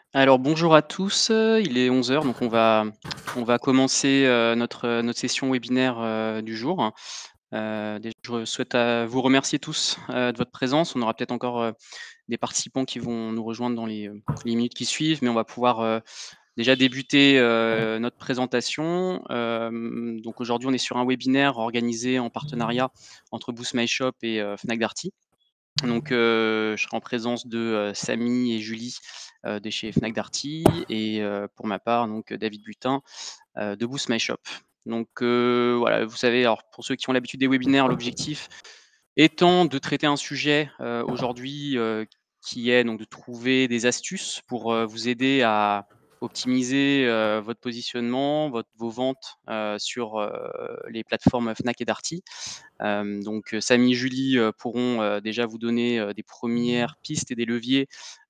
Alors bonjour à tous, il est 11 heures, donc on va commencer, notre session webinaire, du jour. Déjà je souhaite vous remercier tous, de votre présence. On aura peut-être encore, des participants qui vont nous rejoindre dans les minutes qui suivent, mais on va pouvoir, déjà débuter, notre présentation. Donc aujourd'hui on est sur un webinaire organisé en partenariat entre Boost My Shop et Fnac Darty. Donc, je serai en présence de, Samy et Julie, de chez Fnac Darty et pour ma part donc, David Butin, de Boost My Shop. Donc, voilà, vous savez, alors pour ceux qui ont l'habitude des webinaires, l'objectif étant de traiter un sujet, aujourd'hui, qui est donc de trouver des astuces pour, vous aider à optimiser, votre positionnement, vos ventes, sur, les plateformes Fnac et Darty. Donc, Samy et Julie, pourront, déjà vous donner, des premières pistes et des leviers,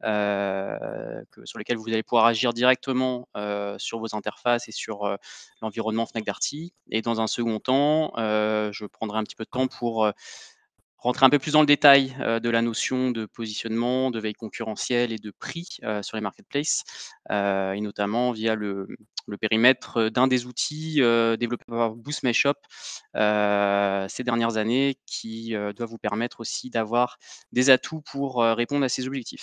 sur lesquels vous allez pouvoir agir directement, sur vos interfaces et sur, l'environnement Fnac Darty. Et dans un second temps, je prendrai un petit peu de temps pour, rentrer un peu plus dans le détail, de la notion de positionnement, de veille concurrentielle et de prix, sur les marketplaces, et notamment via le périmètre, d'un des outils, développés par Boost My Shop, ces dernières années qui, doit vous permettre aussi d'avoir des atouts pour, répondre à ces objectifs.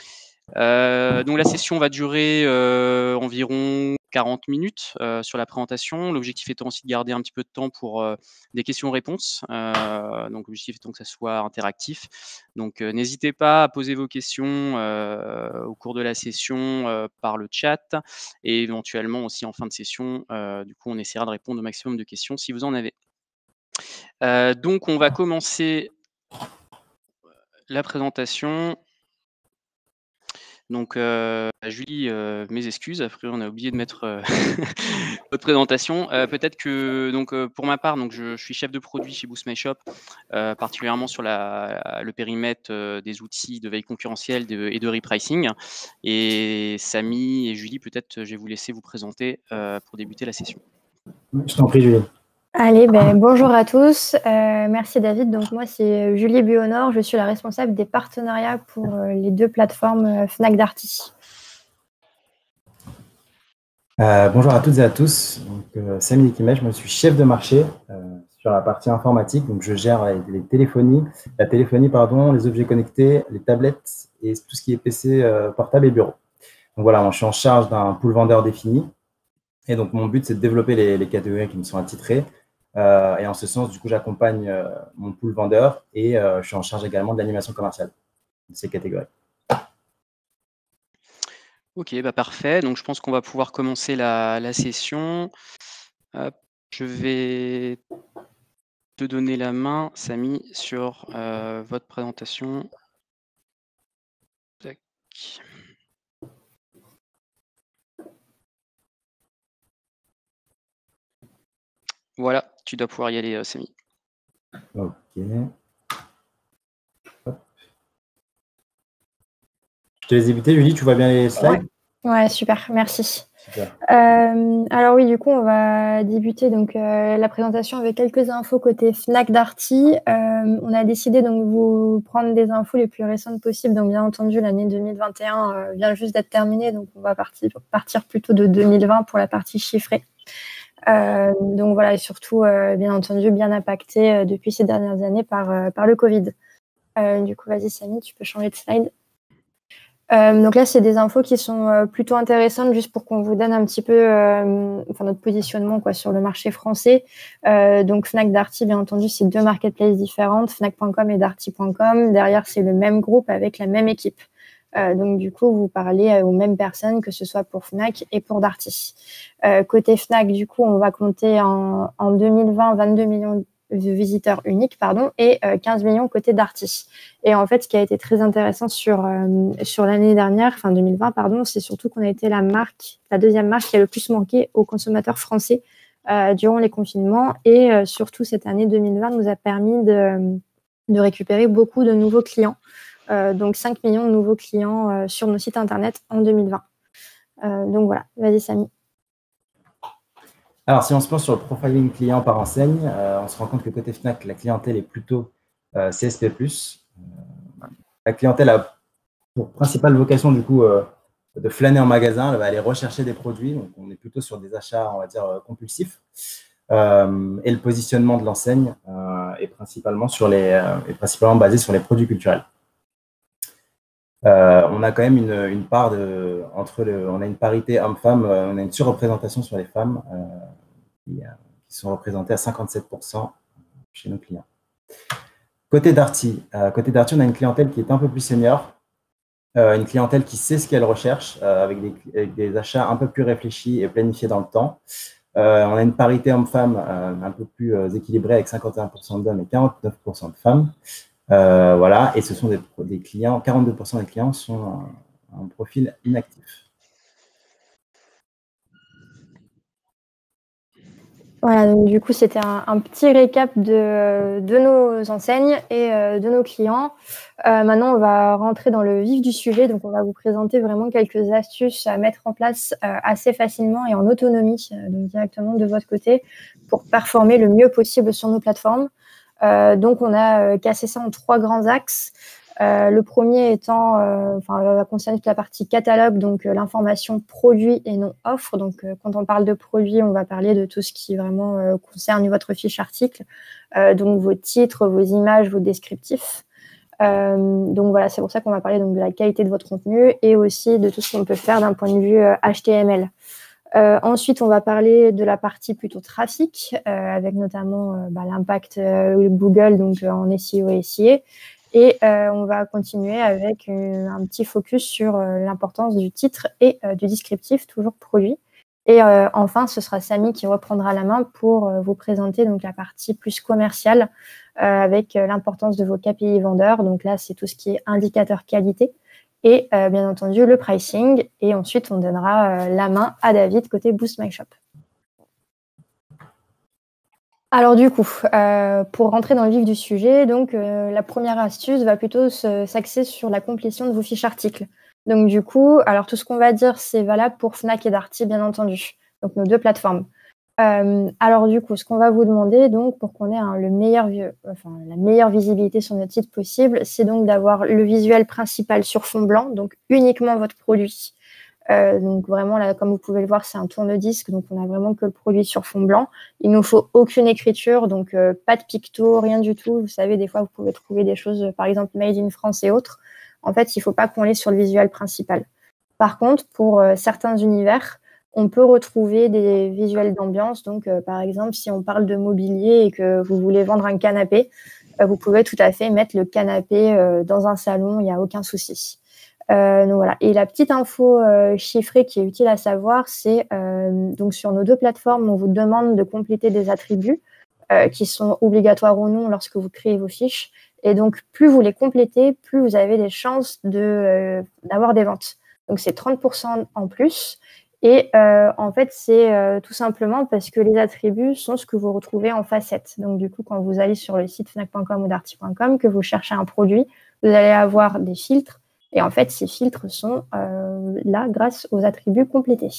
Donc la session va durer, environ 40 minutes, sur la présentation. L'objectif étant aussi de garder un petit peu de temps pour, des questions-réponses. Donc l'objectif étant que ça soit interactif. Donc, n'hésitez pas à poser vos questions, au cours de la session, par le chat et éventuellement aussi en fin de session, du coup on essaiera de répondre au maximum de questions si vous en avez. Donc on va commencer la présentation. Donc, Julie, mes excuses, après on a oublié de mettre, votre présentation. Peut-être que donc, pour ma part, donc je suis chef de produit chez Boost My Shop, particulièrement sur le périmètre, des outils de veille concurrentielle et de repricing. Et Samy et Julie, peut-être, je vais vous laisser vous présenter, pour débuter la session. Je t'en prie, Julie. Allez, bonjour à tous. Merci David. Donc moi, c'est Julie Buonor. Je suis la responsable des partenariats pour les deux plateformes Fnac Darty. Bonjour à toutes et à tous. Samy Nikimesh, moi je suis chef de marché sur la partie informatique. Donc je gère la téléphonie, les objets connectés, les tablettes et tout ce qui est PC, portable et bureau. Donc voilà, moi je suis en charge d'un pool vendeur défini. Et donc mon but c'est de développer les catégories qui me sont attitrées. Et en ce sens, du coup, j'accompagne mon pool vendeur et je suis en charge également de l'animation commerciale de ces catégories. OK, parfait. Donc je pense qu'on va pouvoir commencer la session. Hop, je vais te donner la main, Samy, sur, votre présentation. Tac. Voilà, tu dois pouvoir y aller, Samy. OK. Hop. Je te laisse débuter, Julie, tu vois bien les slides? Ouais, super, merci. Super. Alors oui, du coup, on va débuter donc la présentation avec quelques infos côté Fnac Darty. On a décidé donc de vous prendre des infos les plus récentes possibles. Donc bien entendu, l'année 2021 vient juste d'être terminée, donc on va partir plutôt de 2020 pour la partie chiffrée. Donc voilà, et surtout, bien entendu, bien impacté depuis ces dernières années par le Covid. Du coup, vas-y Samy, tu peux changer de slide. Donc là, c'est des infos qui sont plutôt intéressantes, juste pour qu'on vous donne un petit peu notre positionnement sur le marché français. Donc Fnac Darty, bien entendu, c'est deux marketplaces différentes, Fnac.com et Darty.com. Derrière, c'est le même groupe avec la même équipe. Donc du coup, vous parlez aux mêmes personnes, que ce soit pour Fnac et pour Darty. Côté Fnac, du coup, on va compter en 2020 22 millions de visiteurs uniques, et 15 millions côté Darty. Et en fait, ce qui a été très intéressant sur l'année dernière, 2020, c'est surtout qu'on a été la deuxième marque qui a le plus manqué aux consommateurs français durant les confinements. Et surtout, cette année 2020 nous a permis de récupérer beaucoup de nouveaux clients. Donc 5 millions de nouveaux clients sur nos sites internet en 2020. Donc voilà, vas-y Samy. Alors, si on se penche sur le profiling client par enseigne, on se rend compte que côté Fnac, la clientèle est plutôt CSP+. La clientèle a pour principale vocation, du coup, flâner en magasin, elle va aller rechercher des produits. Donc, on est plutôt sur des achats, on va dire, compulsifs. Et le positionnement de l'enseigne est principalement basé sur les produits culturels. On a quand même une part on a une parité homme-femme, on a une surreprésentation sur les femmes qui sont représentées à 57% chez nos clients. Côté Darty, on a une clientèle qui est un peu plus senior, une clientèle qui sait ce qu'elle recherche, avec des achats un peu plus réfléchis et planifiés dans le temps. On a une parité homme-femme un peu plus équilibrée avec 51% d'hommes et 49% de femmes. Voilà, et ce sont des clients, 42% des clients sont un profil inactif. Voilà, donc du coup, c'était un petit récap de nos enseignes et de nos clients. Maintenant, on va rentrer dans le vif du sujet. Donc, on va vous présenter vraiment quelques astuces à mettre en place assez facilement et en autonomie, donc directement de votre côté, pour performer le mieux possible sur nos plateformes. Donc, on a cassé ça en 3 grands axes. Le premier étant, va concerner toute la partie catalogue, donc l'information produit et non offre. Donc, quand on parle de produit, on va parler de tout ce qui vraiment concerne votre fiche article, donc vos titres, vos images, vos descriptifs. Donc voilà, c'est pour ça qu'on va parler donc de la qualité de votre contenu et aussi de tout ce qu'on peut faire d'un point de vue HTML. Ensuite, on va parler de la partie plutôt trafic, avec notamment l'impact Google, donc en SEO et SIA. Et on va continuer avec un petit focus sur l'importance du titre et du descriptif, toujours produit. Et enfin, ce sera Samy qui reprendra la main pour vous présenter donc la partie plus commerciale avec l'importance de vos KPI vendeurs. Donc là, c'est tout ce qui est indicateur qualité et bien entendu le pricing. Et ensuite, on donnera la main à David côté Boost My Shop. Alors du coup, pour rentrer dans le vif du sujet, donc la première astuce va plutôt s'axer sur la complétion de vos fiches articles. Donc du coup, alors tout ce qu'on va dire, c'est valable pour Fnac et Darty, bien entendu, donc nos 2 plateformes. Alors du coup, ce qu'on va vous demander, donc pour qu'on ait la meilleure visibilité sur notre site possible, c'est donc d'avoir le visuel principal sur fond blanc, donc uniquement votre produit. Donc vraiment, là, comme vous pouvez le voir, c'est un tourne-disque, donc on a vraiment que le produit sur fond blanc. Il ne nous faut aucune écriture, donc pas de picto, rien du tout. Vous savez, des fois, vous pouvez trouver des choses, par exemple, Made in France et autres. En fait, il ne faut pas qu'on l'ait sur le visuel principal. Par contre, pour certains univers, on peut retrouver des visuels d'ambiance. Donc, par exemple, si on parle de mobilier et que vous voulez vendre un canapé, vous pouvez tout à fait mettre le canapé dans un salon, il n'y a aucun souci. Donc voilà. Et la petite info chiffrée qui est utile à savoir, c'est donc sur nos 2 plateformes, on vous demande de compléter des attributs qui sont obligatoires ou non lorsque vous créez vos fiches. Et donc, plus vous les complétez, plus vous avez des chances d'avoir des ventes. Donc, c'est 30% en plus. Et en fait, c'est tout simplement parce que les attributs sont ce que vous retrouvez en facette. Donc, du coup, quand vous allez sur le site fnac.com ou darty.com, que vous cherchez un produit, vous allez avoir des filtres. Et en fait, ces filtres sont là grâce aux attributs complétés.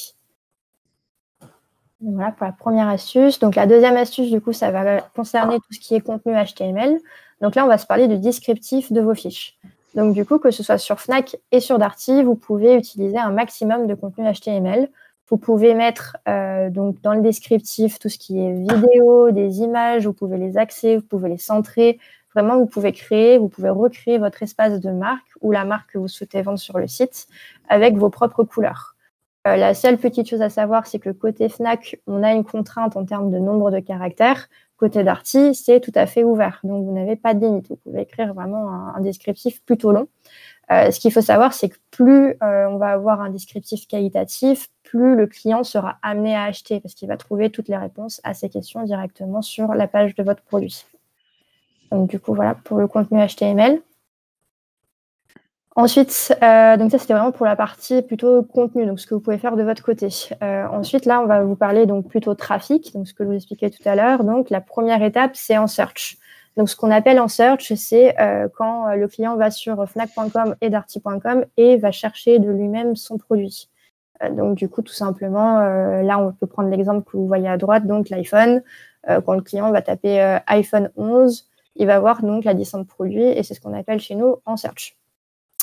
Donc voilà pour la première astuce. Donc la deuxième astuce, du coup, ça va concerner tout ce qui est contenu HTML. Donc là, on va se parler du descriptif de vos fiches. Donc du coup, que ce soit sur Fnac et sur Darty, vous pouvez utiliser un maximum de contenu HTML. Vous pouvez mettre donc dans le descriptif tout ce qui est vidéo, des images, vous pouvez les axer, vous pouvez les centrer. Vraiment, vous pouvez recréer votre espace de marque ou la marque que vous souhaitez vendre sur le site avec vos propres couleurs. La seule petite chose à savoir, c'est que côté Fnac, on a une contrainte en termes de nombre de caractères. Côté Darty, c'est tout à fait ouvert. Donc, vous n'avez pas de limite. Vous pouvez écrire vraiment un descriptif plutôt long. Ce qu'il faut savoir, c'est que plus on va avoir un descriptif qualitatif, plus le client sera amené à acheter parce qu'il va trouver toutes les réponses à ses questions directement sur la page de votre produit. Donc, du coup, voilà pour le contenu HTML. Ensuite, donc ça, c'était vraiment pour la partie plutôt contenu, donc ce que vous pouvez faire de votre côté. Ensuite, là, on va vous parler donc plutôt trafic, donc ce que je vous expliquais tout à l'heure. Donc, la première étape, c'est en search. Donc, ce qu'on appelle en search, c'est quand le client va sur fnac.com et darty.com et va chercher de lui-même son produit. Donc, du coup, tout simplement, là, on peut prendre l'exemple que vous voyez à droite, donc l'iPhone. Quand le client va taper iPhone 11, il va voir donc la liste de produits et c'est ce qu'on appelle chez nous en search.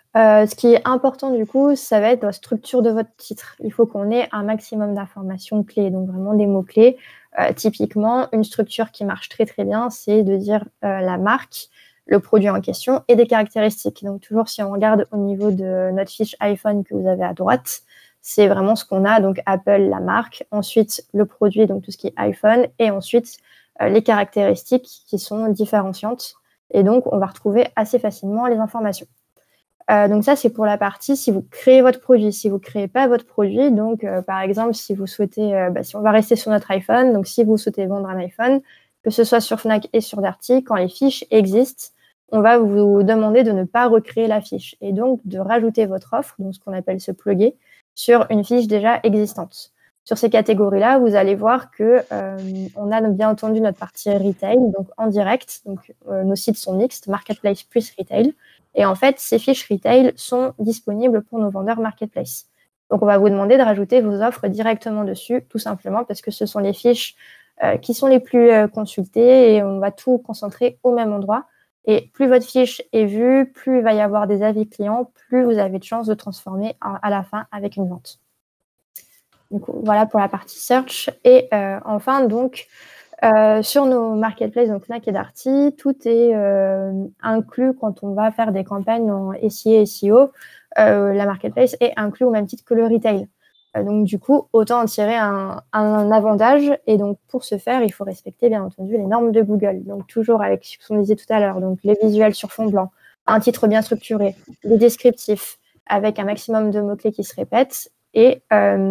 Ce qui est important du coup, ça va être la structure de votre titre. Il faut qu'on ait un maximum d'informations clés, donc vraiment des mots-clés. Typiquement, une structure qui marche très très bien, c'est de dire la marque, le produit en question et des caractéristiques. Donc toujours si on regarde au niveau de notre fiche iPhone que vous avez à droite, c'est vraiment ce qu'on a, donc Apple, la marque, ensuite le produit, donc tout ce qui est iPhone, et ensuite les caractéristiques qui sont différenciantes. Et donc, on va retrouver assez facilement les informations. Donc ça, c'est pour la partie si vous créez votre produit. Si vous ne créez pas votre produit, donc par exemple, si vous souhaitez, si on va rester sur notre iPhone, donc si vous souhaitez vendre un iPhone, que ce soit sur Fnac et sur Darty, quand les fiches existent, on va vous demander de ne pas recréer la fiche et donc de rajouter votre offre, donc ce qu'on appelle se plugger, sur une fiche déjà existante. Sur ces catégories-là, vous allez voir que on a bien entendu notre partie retail, donc en direct. Donc nos sites sont mixtes, marketplace plus retail. Et en fait, ces fiches retail sont disponibles pour nos vendeurs marketplace. Donc, on va vous demander de rajouter vos offres directement dessus, tout simplement parce que ce sont les fiches qui sont les plus consultées et on va tout concentrer au même endroit. Et plus votre fiche est vue, plus il va y avoir des avis clients, plus vous avez de chances de transformer à la fin avec une vente. Donc, voilà pour la partie search. Et enfin, donc, sur nos marketplaces, donc Fnac et Darty, tout est inclus quand on va faire des campagnes en SIA et SEO. La marketplace est inclus au même titre que le retail. Donc, du coup, autant en tirer un avantage. Et donc, pour ce faire, il faut respecter, bien entendu, les normes de Google. Donc, toujours avec ce qu'on disait tout à l'heure, donc les visuels sur fond blanc, un titre bien structuré, des descriptifs avec un maximum de mots-clés qui se répètent et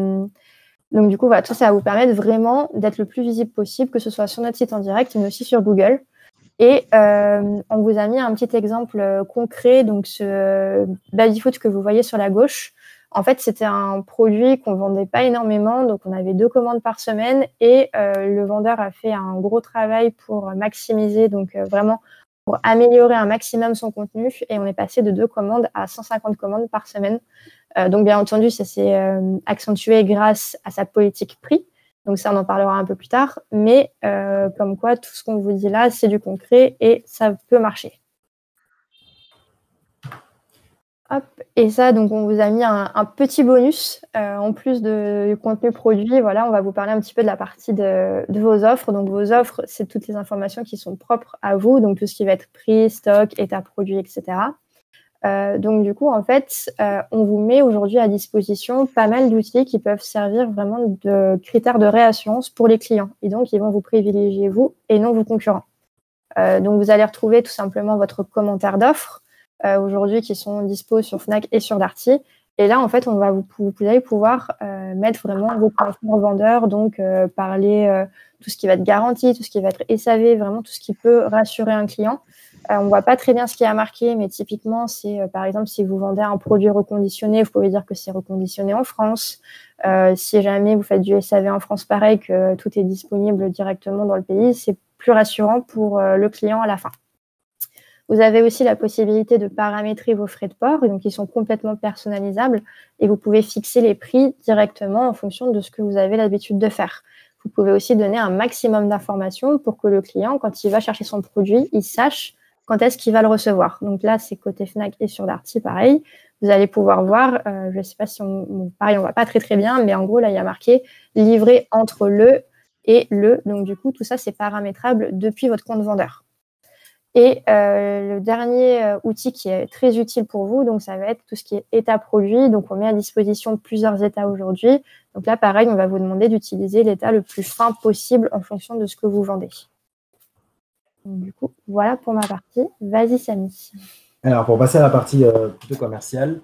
donc, du coup, voilà, tout ça va vous permettre vraiment d'être le plus visible possible, que ce soit sur notre site en direct, mais aussi sur Google. Et on vous a mis un petit exemple concret. Donc, ce baby-foot que vous voyez sur la gauche, en fait, c'était un produit qu'on ne vendait pas énormément. Donc, on avait 2 commandes par semaine et le vendeur a fait un gros travail pour maximiser, donc vraiment pour améliorer un maximum son contenu. Et on est passé de 2 commandes à 150 commandes par semaine. Donc, bien entendu, ça s'est accentué grâce à sa politique prix. Donc, ça, on en parlera un peu plus tard. Mais comme quoi, tout ce qu'on vous dit là, c'est du concret et ça peut marcher. Hop. Et ça, donc, on vous a mis un petit bonus en plus du contenu produit. Voilà, on va vous parler un petit peu de la partie de vos offres. Donc, vos offres, c'est toutes les informations qui sont propres à vous. Donc, tout ce qui va être prix, stock, état produit, etc. Donc, du coup, en fait, on vous met aujourd'hui à disposition pas mal d'outils qui peuvent servir vraiment de critères de réassurance pour les clients. Et donc, ils vont vous privilégier vous et non vos concurrents. Donc, vous allez retrouver tout simplement votre commentaire d'offres aujourd'hui qui sont dispo sur Fnac et sur Darty. Et là, en fait, vous allez pouvoir mettre vraiment vos points forts vendeurs, donc parler tout ce qui va être garanti, tout ce qui va être SAV, vraiment tout ce qui peut rassurer un client. On ne voit pas très bien ce qui a marqué, mais typiquement, c'est par exemple si vous vendez un produit reconditionné, vous pouvez dire que c'est reconditionné en France. Si jamais vous faites du SAV en France, pareil, que tout est disponible directement dans le pays, c'est plus rassurant pour le client à la fin. Vous avez aussi la possibilité de paramétrer vos frais de port, et donc ils sont complètement personnalisables et vous pouvez fixer les prix directement en fonction de ce que vous avez l'habitude de faire. Vous pouvez aussi donner un maximum d'informations pour que le client, quand il va chercher son produit, il sache quand est-ce qu'il va le recevoir. Donc là, c'est côté Fnac et sur Darty, pareil. Vous allez pouvoir voir, je ne sais pas si pareil, on ne voit pas très très bien, mais en gros, là, il y a marqué livré entre le et le. Donc du coup, tout ça, c'est paramétrable depuis votre compte vendeur. Et le dernier outil qui est très utile pour vous, donc ça va être tout ce qui est état produit. Donc, on met à disposition plusieurs états aujourd'hui. Donc là, pareil, on va vous demander d'utiliser l'état le plus fin possible en fonction de ce que vous vendez. Donc, du coup, voilà pour ma partie. Vas-y, Samy. Alors, pour passer à la partie plutôt commerciale,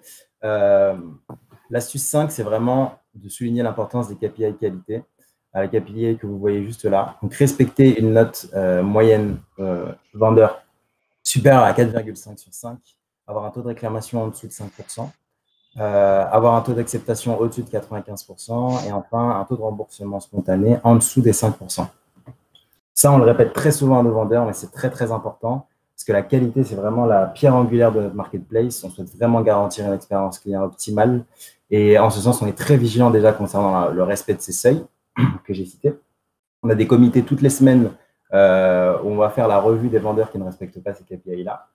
l'astuce 5, c'est vraiment de souligner l'importance des KPI qualité. Les KPI que vous voyez juste là. Donc, respecter une note moyenne vendeur supérieure à 4,5 sur 5, avoir un taux de réclamation en dessous de 5%, avoir un taux d'acceptation au-dessus de 95% et enfin un taux de remboursement spontané en dessous des 5%. Ça, on le répète très souvent à nos vendeurs, mais c'est très, très important parce que la qualité, c'est vraiment la pierre angulaire de notre marketplace. On souhaite vraiment garantir une expérience client optimale et en ce sens, on est très vigilant déjà concernant le respect de ces seuils que j'ai cités. On a des comités toutes les semaines où on va faire la revue des vendeurs qui ne respectent pas ces KPI-là.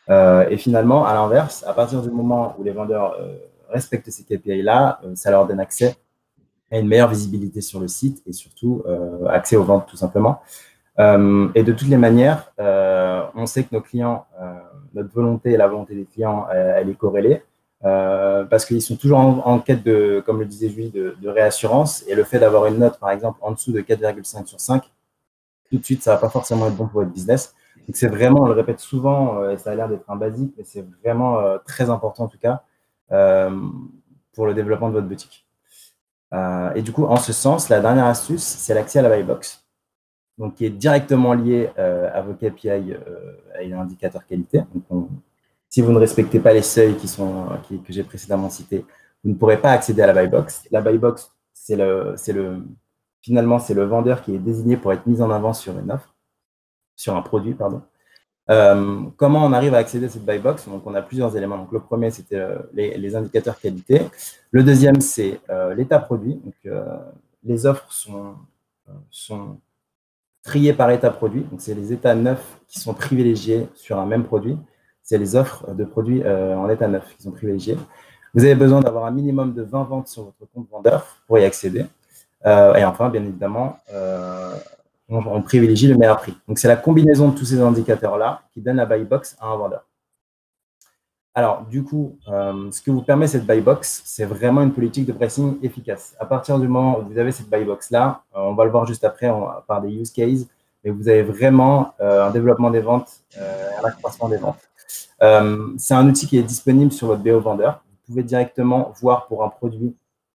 Et finalement, à l'inverse, à partir du moment où les vendeurs respectent ces KPI-là, ça leur donne accès à une meilleure visibilité sur le site et surtout accès aux ventes tout simplement. Et de toutes les manières, on sait que nos clients, notre volonté et la volonté des clients, elle est corrélée parce qu'ils sont toujours en quête de, comme le disait Julie, de réassurance. Et le fait d'avoir une note, par exemple, en dessous de 4,5 sur 5, tout de suite, ça ne va pas forcément être bon pour votre business. Donc, c'est vraiment, on le répète souvent, et ça a l'air d'être un basique, mais c'est vraiment très important en tout cas pour le développement de votre boutique. Et du coup, en ce sens, la dernière astuce, c'est l'accès à la buy box. Donc, qui est directement lié à vos KPI et l'indicateurs qualité. Donc, si vous ne respectez pas les seuils que j'ai précédemment cités, vous ne pourrez pas accéder à la buy box. La buy box, finalement, c'est le vendeur qui est désigné pour être mis en avant sur une offre, sur un produit, pardon. Comment on arrive à accéder à cette buy box? Donc, on a plusieurs éléments. Donc, le premier, c'était les indicateurs qualité. Le deuxième, c'est l'état produit. Donc, les offres sont triés par état produit. Donc, c'est les états neufs qui sont privilégiés sur un même produit. C'est les offres de produits en état neuf qui sont privilégiées. Vous avez besoin d'avoir un minimum de 20 ventes sur votre compte vendeur pour y accéder. Et enfin, bien évidemment, on privilégie le meilleur prix. Donc, c'est la combinaison de tous ces indicateurs-là qui donne la buy box à un vendeur. Alors, du coup, ce que vous permet cette buy box, c'est vraiment une politique de pricing efficace. À partir du moment où vous avez cette buy box-là, on va le voir juste après par des use cases, mais vous avez vraiment un développement des ventes, un accroissement des ventes. C'est un outil qui est disponible sur votre BO vendeur. Vous pouvez directement voir pour un produit,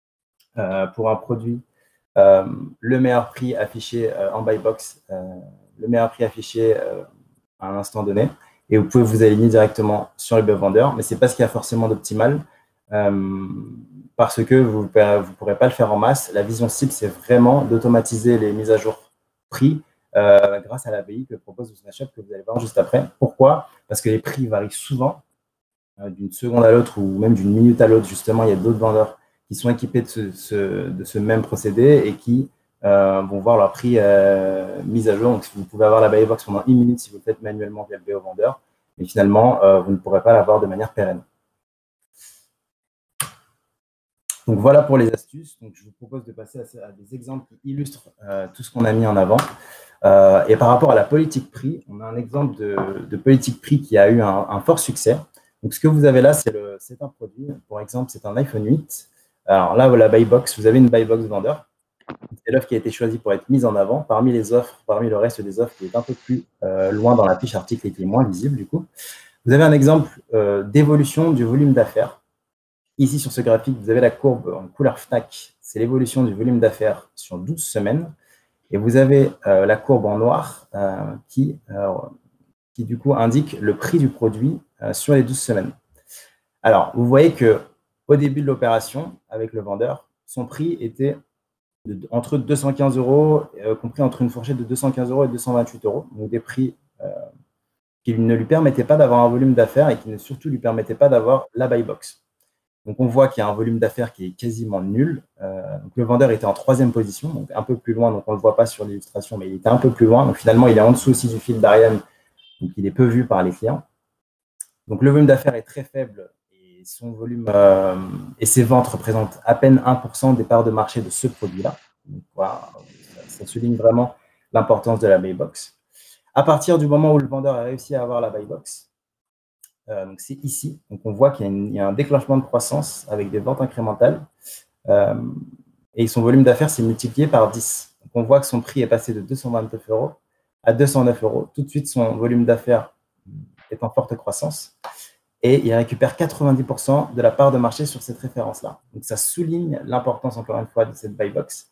le meilleur prix affiché en buy box, le meilleur prix affiché à un instant donné. Et vous pouvez vous aligner directement sur le BO vendeur, mais ce n'est pas ce qu'il y a forcément d'optimal parce que vous ne pourrez pas le faire en masse. La vision cible, c'est vraiment d'automatiser les mises à jour prix grâce à l'API que propose Snapchat que vous allez voir juste après. Pourquoi? Parce que les prix varient souvent d'une seconde à l'autre ou même d'une minute à l'autre. Justement, il y a d'autres vendeurs qui sont équipés de ce même procédé et qui vont voir leur prix mis à jour. Donc, vous pouvez avoir la buy box pendant 1 minute si vous le faites manuellement via le BO vendeur, mais finalement, vous ne pourrez pas l'avoir de manière pérenne. Donc, voilà pour les astuces. Donc, je vous propose de passer à des exemples qui illustrent tout ce qu'on a mis en avant. Et par rapport à la politique prix, on a un exemple de politique prix qui a eu un fort succès. Donc, ce que vous avez là, c'est un produit. Par exemple, c'est un iPhone 8. Alors là, la buy box, vous avez une buy box vendeur. C'est l'offre qui a été choisie pour être mise en avant parmi les offres, parmi le reste des offres qui est un peu plus loin dans la fiche article et qui est moins visible du coup. Vous avez un exemple d'évolution du volume d'affaires. Ici, sur ce graphique, vous avez la courbe en couleur Fnac. C'est l'évolution du volume d'affaires sur 12 semaines. Et vous avez la courbe en noir qui du coup indique le prix du produit sur les 12 semaines. Alors, vous voyez qu'au début de l'opération, avec le vendeur, son prix était entre 215 €, compris entre une fourchette de 215 € et 228 €. Donc, des prix qui ne lui permettaient pas d'avoir un volume d'affaires et qui ne surtout lui permettaient pas d'avoir la buy box. Donc, on voit qu'il y a un volume d'affaires qui est quasiment nul. Donc, le vendeur était en 3e position, donc un peu plus loin. Donc, on ne le voit pas sur l'illustration, mais il était un peu plus loin. Donc, finalement, il est en dessous aussi du fil d'Ariane. Donc, il est peu vu par les clients. Donc, le volume d'affaires est très faible et son volume et ses ventes représentent à peine 1% des parts de marché de ce produit-là. Donc, voilà, ça souligne vraiment l'importance de la buy box. À partir du moment où le vendeur a réussi à avoir la buy box, donc c'est ici. Donc, on voit qu'il y a un déclenchement de croissance avec des ventes incrémentales et son volume d'affaires s'est multiplié par 10. Donc, on voit que son prix est passé de 229 € à 209 €. Tout de suite, son volume d'affaires est en forte croissance et il récupère 90% de la part de marché sur cette référence-là. Donc, ça souligne l'importance, encore une fois, de cette buy box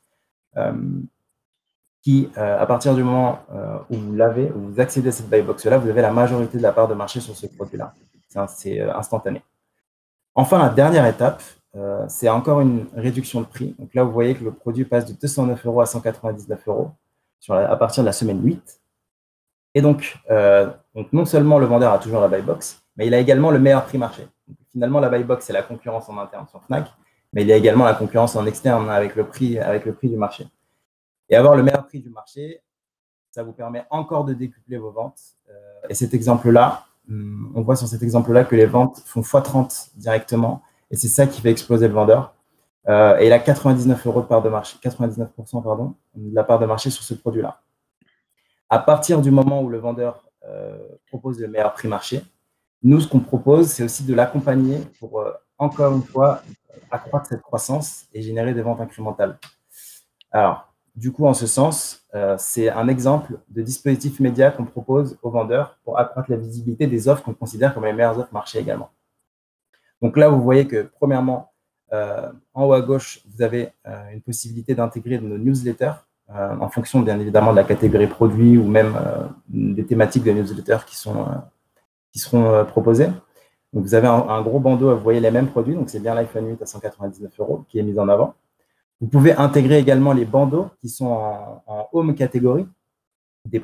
qui, à partir du moment où vous accédez à cette buy box-là, vous avez la majorité de la part de marché sur ce produit-là. C'est instantané. Enfin, la dernière étape, c'est encore une réduction de prix. Donc là, vous voyez que le produit passe de 209 € à 199 € à partir de la semaine 8. Et donc, non seulement le vendeur a toujours la buy box, mais il a également le meilleur prix marché. Donc, finalement, la buy box, c'est la concurrence en interne sur Fnac, mais il y a également la concurrence en externe avec le prix du marché. Et avoir le meilleur prix du marché, ça vous permet encore de décupler vos ventes. Et cet exemple-là, on voit sur cet exemple-là que les ventes font x30 directement. Et c'est ça qui fait exploser le vendeur. Et il a 99 € de part de marché, 99% pardon, de la part de marché sur ce produit-là. À partir du moment où le vendeur propose le meilleur prix marché, nous, ce qu'on propose, c'est aussi de l'accompagner pour, encore une fois, accroître cette croissance et générer des ventes incrémentales. Alors, du coup, en ce sens, c'est un exemple de dispositif média qu'on propose aux vendeurs pour accroître la visibilité des offres qu'on considère comme les meilleures offres marché également. Donc là, vous voyez que, premièrement, en haut à gauche, vous avez une possibilité d'intégrer nos newsletters en fonction, bien évidemment, de la catégorie produit ou même des thématiques de newsletters qui seront proposées. Donc, vous avez un gros bandeau, vous voyez les mêmes produits. Donc, c'est bien l'iPhone 8 à 199 € qui est mis en avant. Vous pouvez intégrer également les bandeaux qui sont en home catégorie de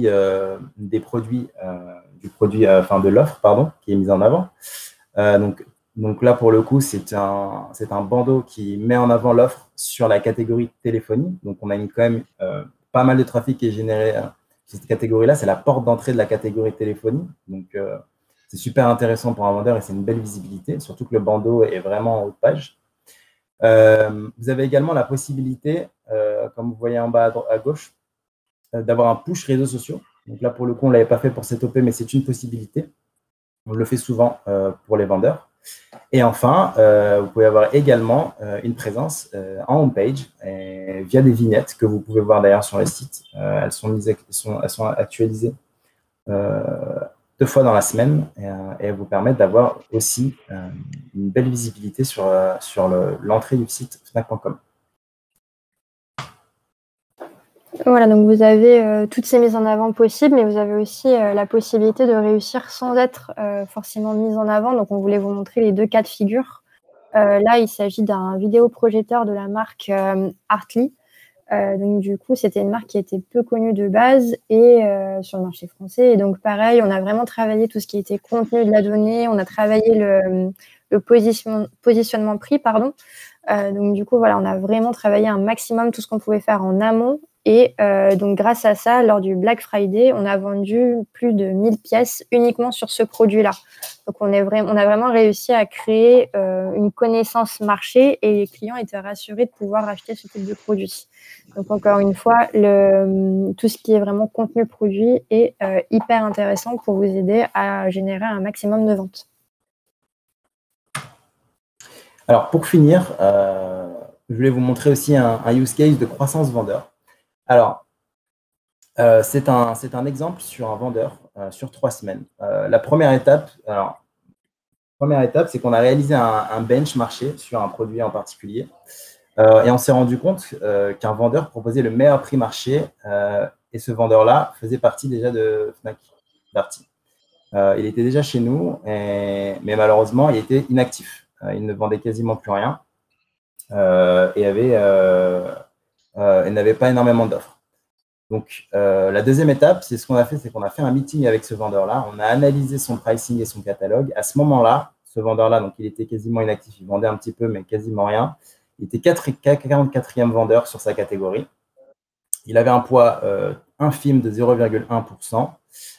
l'offre, pardon, qui est mise en avant. Donc là, pour le coup, c'est un bandeau qui met en avant l'offre sur la catégorie téléphonie. Donc, on a quand même pas mal de trafic qui est généré sur cette catégorie-là. C'est la porte d'entrée de la catégorie téléphonie. Donc, c'est super intéressant pour un vendeur et c'est une belle visibilité, surtout que le bandeau est vraiment en haut de page. Vous avez également la possibilité, comme vous voyez en bas à gauche, d'avoir un push réseaux sociaux. Donc là, pour le coup, on ne l'avait pas fait pour cette OP, mais c'est une possibilité. On le fait souvent pour les vendeurs. Et enfin, vous pouvez avoir également une présence en homepage via des vignettes que vous pouvez voir d'ailleurs sur le site. Elles sont actualisées 2 fois dans la semaine et elles vous permettent d'avoir aussi une belle visibilité sur l'entrée du site Fnac.com. Voilà, donc vous avez toutes ces mises en avant possibles, mais vous avez aussi la possibilité de réussir sans être forcément mise en avant. Donc, on voulait vous montrer les 2 cas de figure. Là, il s'agit d'un vidéoprojecteur de la marque Artly. Donc, du coup, c'était une marque qui était peu connue de base et sur le marché français. Et donc, pareil, on a vraiment travaillé tout ce qui était contenu de la donnée. On a travaillé le positionnement prix, pardon. Donc, du coup, voilà, on a vraiment travaillé un maximum tout ce qu'on pouvait faire en amont. Et donc, grâce à ça, lors du Black Friday, on a vendu plus de 1000 pièces uniquement sur ce produit-là. Donc, on a vraiment réussi à créer une connaissance marché et les clients étaient rassurés de pouvoir acheter ce type de produit. Donc, encore une fois, tout ce qui est vraiment contenu produit est hyper intéressant pour vous aider à générer un maximum de ventes. Alors, pour finir, je voulais vous montrer aussi un use case de croissance vendeur. Alors, c'est un exemple sur un vendeur sur 3 semaines. La première étape, c'est qu'on a réalisé un bench marché sur un produit en particulier et on s'est rendu compte qu'un vendeur proposait le meilleur prix marché et ce vendeur-là faisait partie déjà de Fnac Darty. Il était déjà chez nous, mais malheureusement, il était inactif. Il ne vendait quasiment plus rien et il n'avait pas énormément d'offres. Donc, la deuxième étape, c'est ce qu'on a fait, c'est qu'on a fait un meeting avec ce vendeur-là. On a analysé son pricing et son catalogue. À ce moment-là, ce vendeur-là, donc il était quasiment inactif. Il vendait un petit peu, mais quasiment rien. Il était 44e vendeur sur sa catégorie. Il avait un poids infime de 0,1%.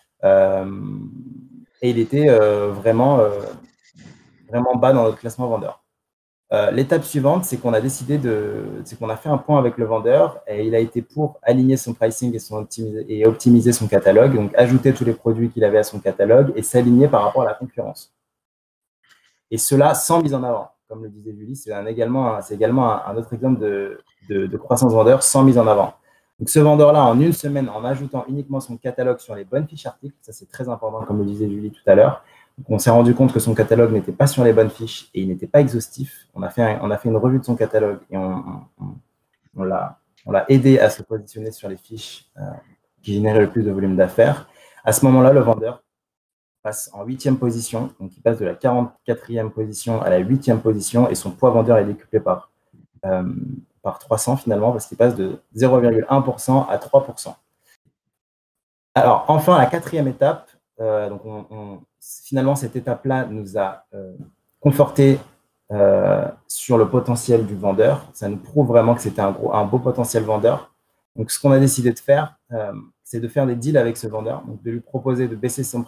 Et il était vraiment bas dans notre classement vendeur. L'étape suivante, c'est qu'on a fait un point avec le vendeur et il a été pour aligner son pricing et optimiser son catalogue, donc ajouter tous les produits qu'il avait à son catalogue et s'aligner par rapport à la concurrence. Et cela sans mise en avant. Comme le disait Julie, c'est également un autre exemple de croissance vendeur sans mise en avant. Donc ce vendeur-là, en une semaine, en ajoutant uniquement son catalogue sur les bonnes fiches articles, ça c'est très important, comme le disait Julie tout à l'heure. Donc, on s'est rendu compte que son catalogue n'était pas sur les bonnes fiches et il n'était pas exhaustif. On a fait une revue de son catalogue et on l'a aidé à se positionner sur les fiches qui généraient le plus de volume d'affaires. À ce moment-là, le vendeur passe en 8e position. Donc, il passe de la 44e position à la 8e position et son poids vendeur est décuplé par 300 finalement parce qu'il passe de 0,1% à 3%. Alors, enfin, la 4e étape, donc finalement, cette étape-là nous a conforté sur le potentiel du vendeur. Ça nous prouve vraiment que c'était un beau potentiel vendeur. Donc, ce qu'on a décidé de faire, c'est de faire des deals avec ce vendeur, donc de lui proposer de baisser son prix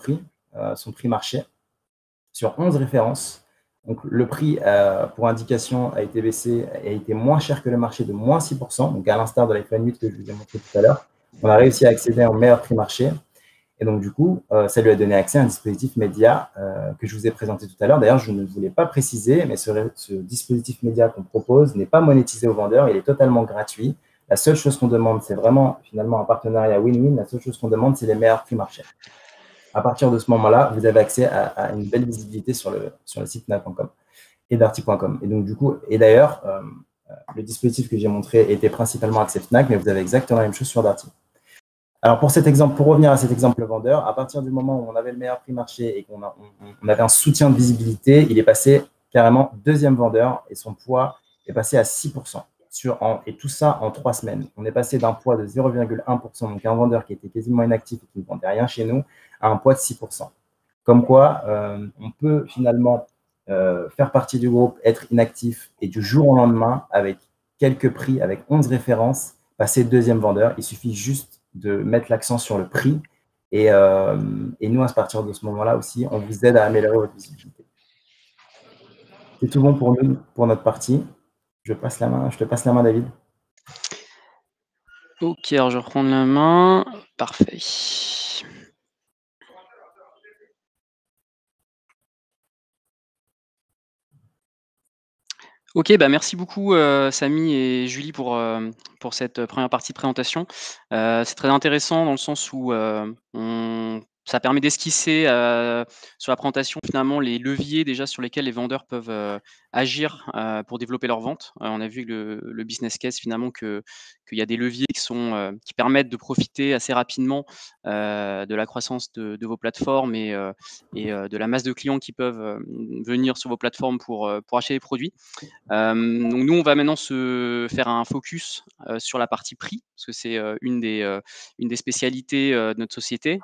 son prix marché sur 11 références. Donc, le prix, pour indication, a été baissé et a été moins cher que le marché de moins 6%. Donc, à l'instar de l'iPhone 8 que je vous ai montré tout à l'heure, on a réussi à accéder au meilleur prix marché. Et donc, du coup, ça lui a donné accès à un dispositif média que je vous ai présenté tout à l'heure. D'ailleurs, je ne voulais pas préciser, mais ce dispositif média qu'on propose n'est pas monétisé aux vendeurs. Il est totalement gratuit. La seule chose qu'on demande, c'est vraiment finalement un partenariat win-win. La seule chose qu'on demande, c'est les meilleurs prix marché. À partir de ce moment-là, vous avez accès à une belle visibilité sur le site fnac.com et darty.com. Et donc, du coup, et d'ailleurs, le dispositif que j'ai montré était principalement accès Fnac, mais vous avez exactement la même chose sur Darty. Alors, pour revenir à cet exemple vendeur, à partir du moment où on avait le meilleur prix marché et qu'on avait un soutien de visibilité, il est passé carrément deuxième vendeur et son poids est passé à 6%. Et tout ça en 3 semaines. On est passé d'un poids de 0,1%, donc un vendeur qui était quasiment inactif et qui ne vendait rien chez nous, à un poids de 6%. Comme quoi, on peut finalement faire partie du groupe, être inactif et du jour au lendemain, avec quelques prix, avec 11 références, passer deuxième vendeur. Il suffit juste de mettre l'accent sur le prix. Et nous, à partir de ce moment-là aussi, on vous aide à améliorer votre visibilité. C'est tout bon pour nous, pour notre partie. Je te passe la main, David. Ok, alors je vais reprendre la main. Parfait. Ok, bah merci beaucoup Samy et Julie pour cette première partie de présentation. C'est très intéressant dans le sens où ça permet d'esquisser sur la présentation finalement les leviers déjà sur lesquels les vendeurs peuvent agir pour développer leur vente. On a vu le business case finalement qu'il y a des leviers qui permettent de profiter assez rapidement de la croissance de vos plateformes et de la masse de clients qui peuvent venir sur vos plateformes pour acheter les produits. Donc nous, on va maintenant se faire un focus sur la partie prix, parce que c'est une des spécialités de notre société,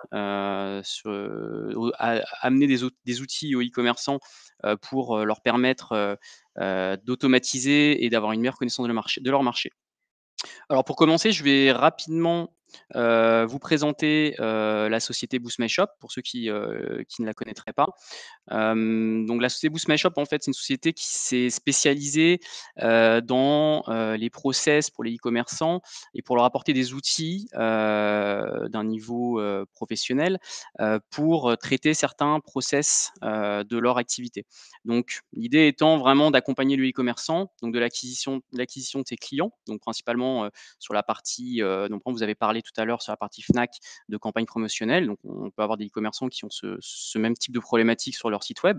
amener des outils aux e-commerçants pour leur permettre d'automatiser et d'avoir une meilleure connaissance de leur marché. Alors pour commencer, je vais rapidement vous présenter la société Boost My Shop pour ceux qui ne la connaîtraient pas. Donc la société Boost My Shop, en fait, c'est une société qui s'est spécialisée dans les process pour les e-commerçants et pour leur apporter des outils d'un niveau professionnel pour traiter certains process de leur activité. Donc l'idée étant vraiment d'accompagner le e-commerçant, donc de l'acquisition de ses clients, donc principalement sur la partie, donc vous avez parlé tout à l'heure sur la partie Fnac de campagne promotionnelle. Donc on peut avoir des e-commerçants qui ont ce même type de problématique sur leur site web,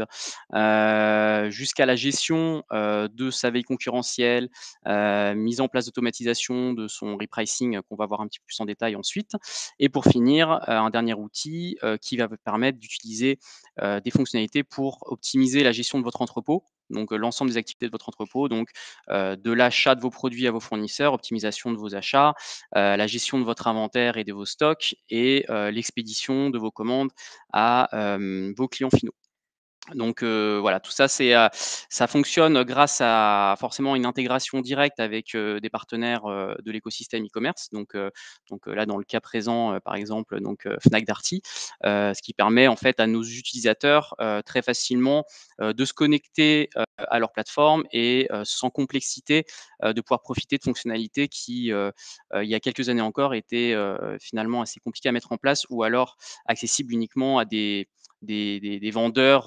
jusqu'à la gestion de sa veille concurrentielle, mise en place d'automatisation de son repricing qu'on va voir un petit peu plus en détail ensuite. Et pour finir, un dernier outil qui va vous permettre d'utiliser des fonctionnalités pour optimiser la gestion de votre entrepôt, donc l'ensemble des activités de votre entrepôt, donc de l'achat de vos produits à vos fournisseurs, optimisation de vos achats, la gestion de votre inventaire et de vos stocks et l'expédition de vos commandes à vos clients finaux. Donc voilà, tout ça, ça fonctionne grâce à forcément une intégration directe avec des partenaires de l'écosystème e-commerce. Donc là, dans le cas présent, par exemple, Fnac Darty, ce qui permet en fait à nos utilisateurs très facilement de se connecter à leur plateforme et sans complexité de pouvoir profiter de fonctionnalités qui, il y a quelques années encore, étaient finalement assez compliquées à mettre en place ou alors accessibles uniquement à des vendeurs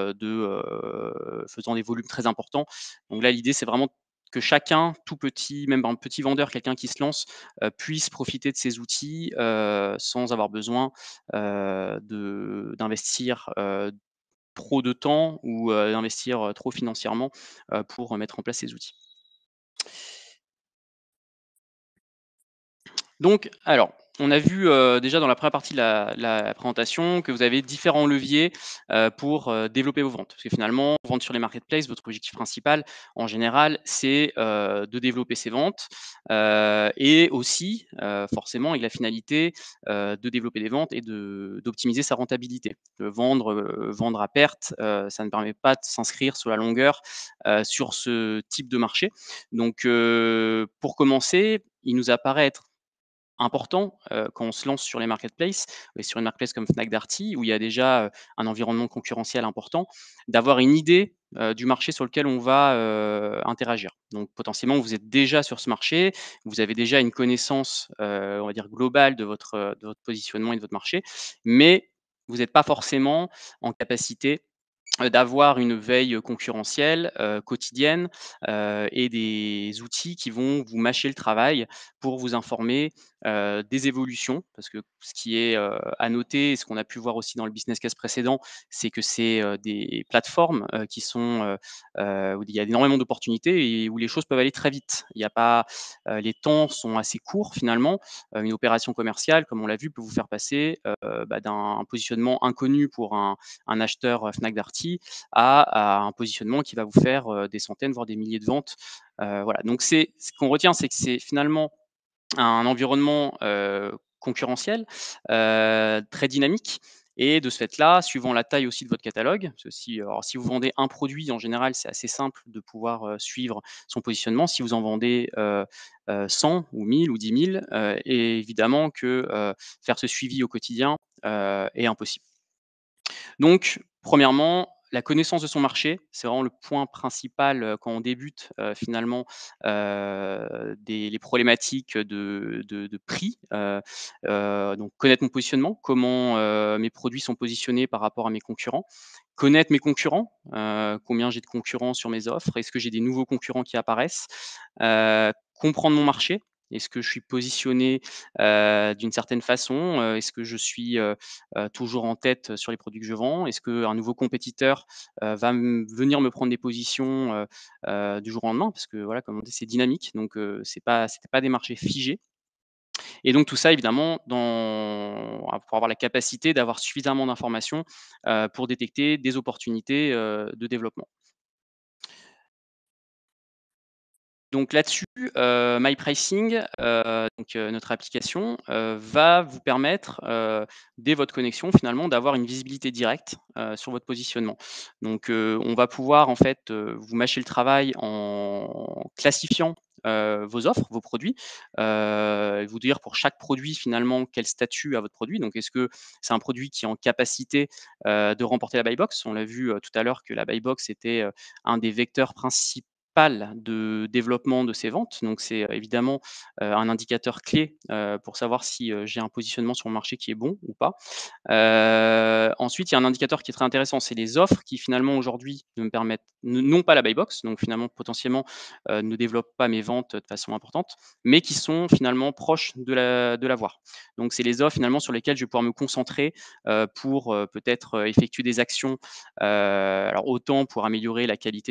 faisant des volumes très importants. Donc là, l'idée, c'est vraiment que chacun, tout petit, même un petit vendeur, quelqu'un qui se lance, puisse profiter de ces outils sans avoir besoin d'investir trop de temps ou d'investir trop financièrement pour mettre en place ces outils. Donc, alors, on a vu déjà dans la première partie de la présentation que vous avez différents leviers pour développer vos ventes. Parce que finalement, vendre sur les marketplaces, votre objectif principal, en général, c'est de développer ses ventes et aussi, forcément, avec la finalité de développer des ventes et d'optimiser sa rentabilité. Vendre à perte, ça ne permet pas de s'inscrire sur la longueur sur ce type de marché. Donc, pour commencer, il nous apparaît être important, quand on se lance sur les marketplaces et sur une marketplace comme Fnac Darty où il y a déjà, un environnement concurrentiel important, d'avoir une idée, du marché sur lequel on va, interagir. Donc potentiellement, vous êtes déjà sur ce marché, vous avez déjà une connaissance, on va dire globale de votre positionnement et de votre marché, mais vous n'êtes pas forcément en capacité d'avoir une veille concurrentielle, quotidienne, et des outils qui vont vous mâcher le travail pour vous informer, des évolutions. Parce que ce qui est, à noter et ce qu'on a pu voir aussi dans le business case précédent, c'est que c'est, des plateformes, qui sont, où il y a énormément d'opportunités et où les choses peuvent aller très vite. Il y a pas, les temps sont assez courts finalement. Une opération commerciale, comme on l'a vu, peut vous faire passer, d'un positionnement inconnu pour un acheteur, Fnac Darty à un positionnement qui va vous faire, des centaines, voire des milliers de ventes. Voilà, donc c'est ce qu'on retient, c'est que c'est finalement un environnement, concurrentiel, très dynamique et de ce fait-là, suivant la taille aussi de votre catalogue, parce que si vous vendez un produit, en général, c'est assez simple de pouvoir, suivre son positionnement. Si vous en vendez, 100 ou 1000 ou 10 000, et évidemment que, faire ce suivi au quotidien, est impossible. Donc, premièrement, la connaissance de son marché, c'est vraiment le point principal, quand on débute, finalement, des les problématiques de prix, donc connaître mon positionnement, comment, mes produits sont positionnés par rapport à mes concurrents. Connaître mes concurrents, combien j'ai de concurrents sur mes offres, est-ce que j'ai des nouveaux concurrents qui apparaissent? Comprendre mon marché, est-ce que je suis positionné, d'une certaine façon? Est-ce que je suis, toujours en tête sur les produits que je vends? Est-ce qu'un nouveau compétiteur, va venir me prendre des positions, du jour au lendemain? Parce que voilà, comme on dit, c'est dynamique, donc c'était pas des marchés figés et donc tout ça évidemment pour avoir la capacité d'avoir suffisamment d'informations, pour détecter des opportunités, de développement. Donc là-dessus, MyPricing, notre application, va vous permettre, dès votre connexion finalement d'avoir une visibilité directe, sur votre positionnement. Donc, on va pouvoir en fait, vous mâcher le travail en classifiant, vos offres, vos produits, vous dire pour chaque produit finalement quel statut a votre produit. Donc est-ce que c'est un produit qui est en capacité, de remporter la buy box? On l'a vu, tout à l'heure que la buy box était, un des vecteurs principaux de développement de ces ventes. Donc c'est, évidemment, un indicateur clé, pour savoir si, j'ai un positionnement sur le marché qui est bon ou pas. Ensuite, il y a un indicateur qui est très intéressant, c'est les offres qui finalement aujourd'hui ne me permettent n'ont pas la buy box, donc finalement potentiellement, ne développent pas mes ventes de façon importante, mais qui sont finalement proches de l'avoir. Donc c'est les offres finalement sur lesquelles je vais pouvoir me concentrer, pour, peut-être, effectuer des actions, alors autant pour améliorer la qualité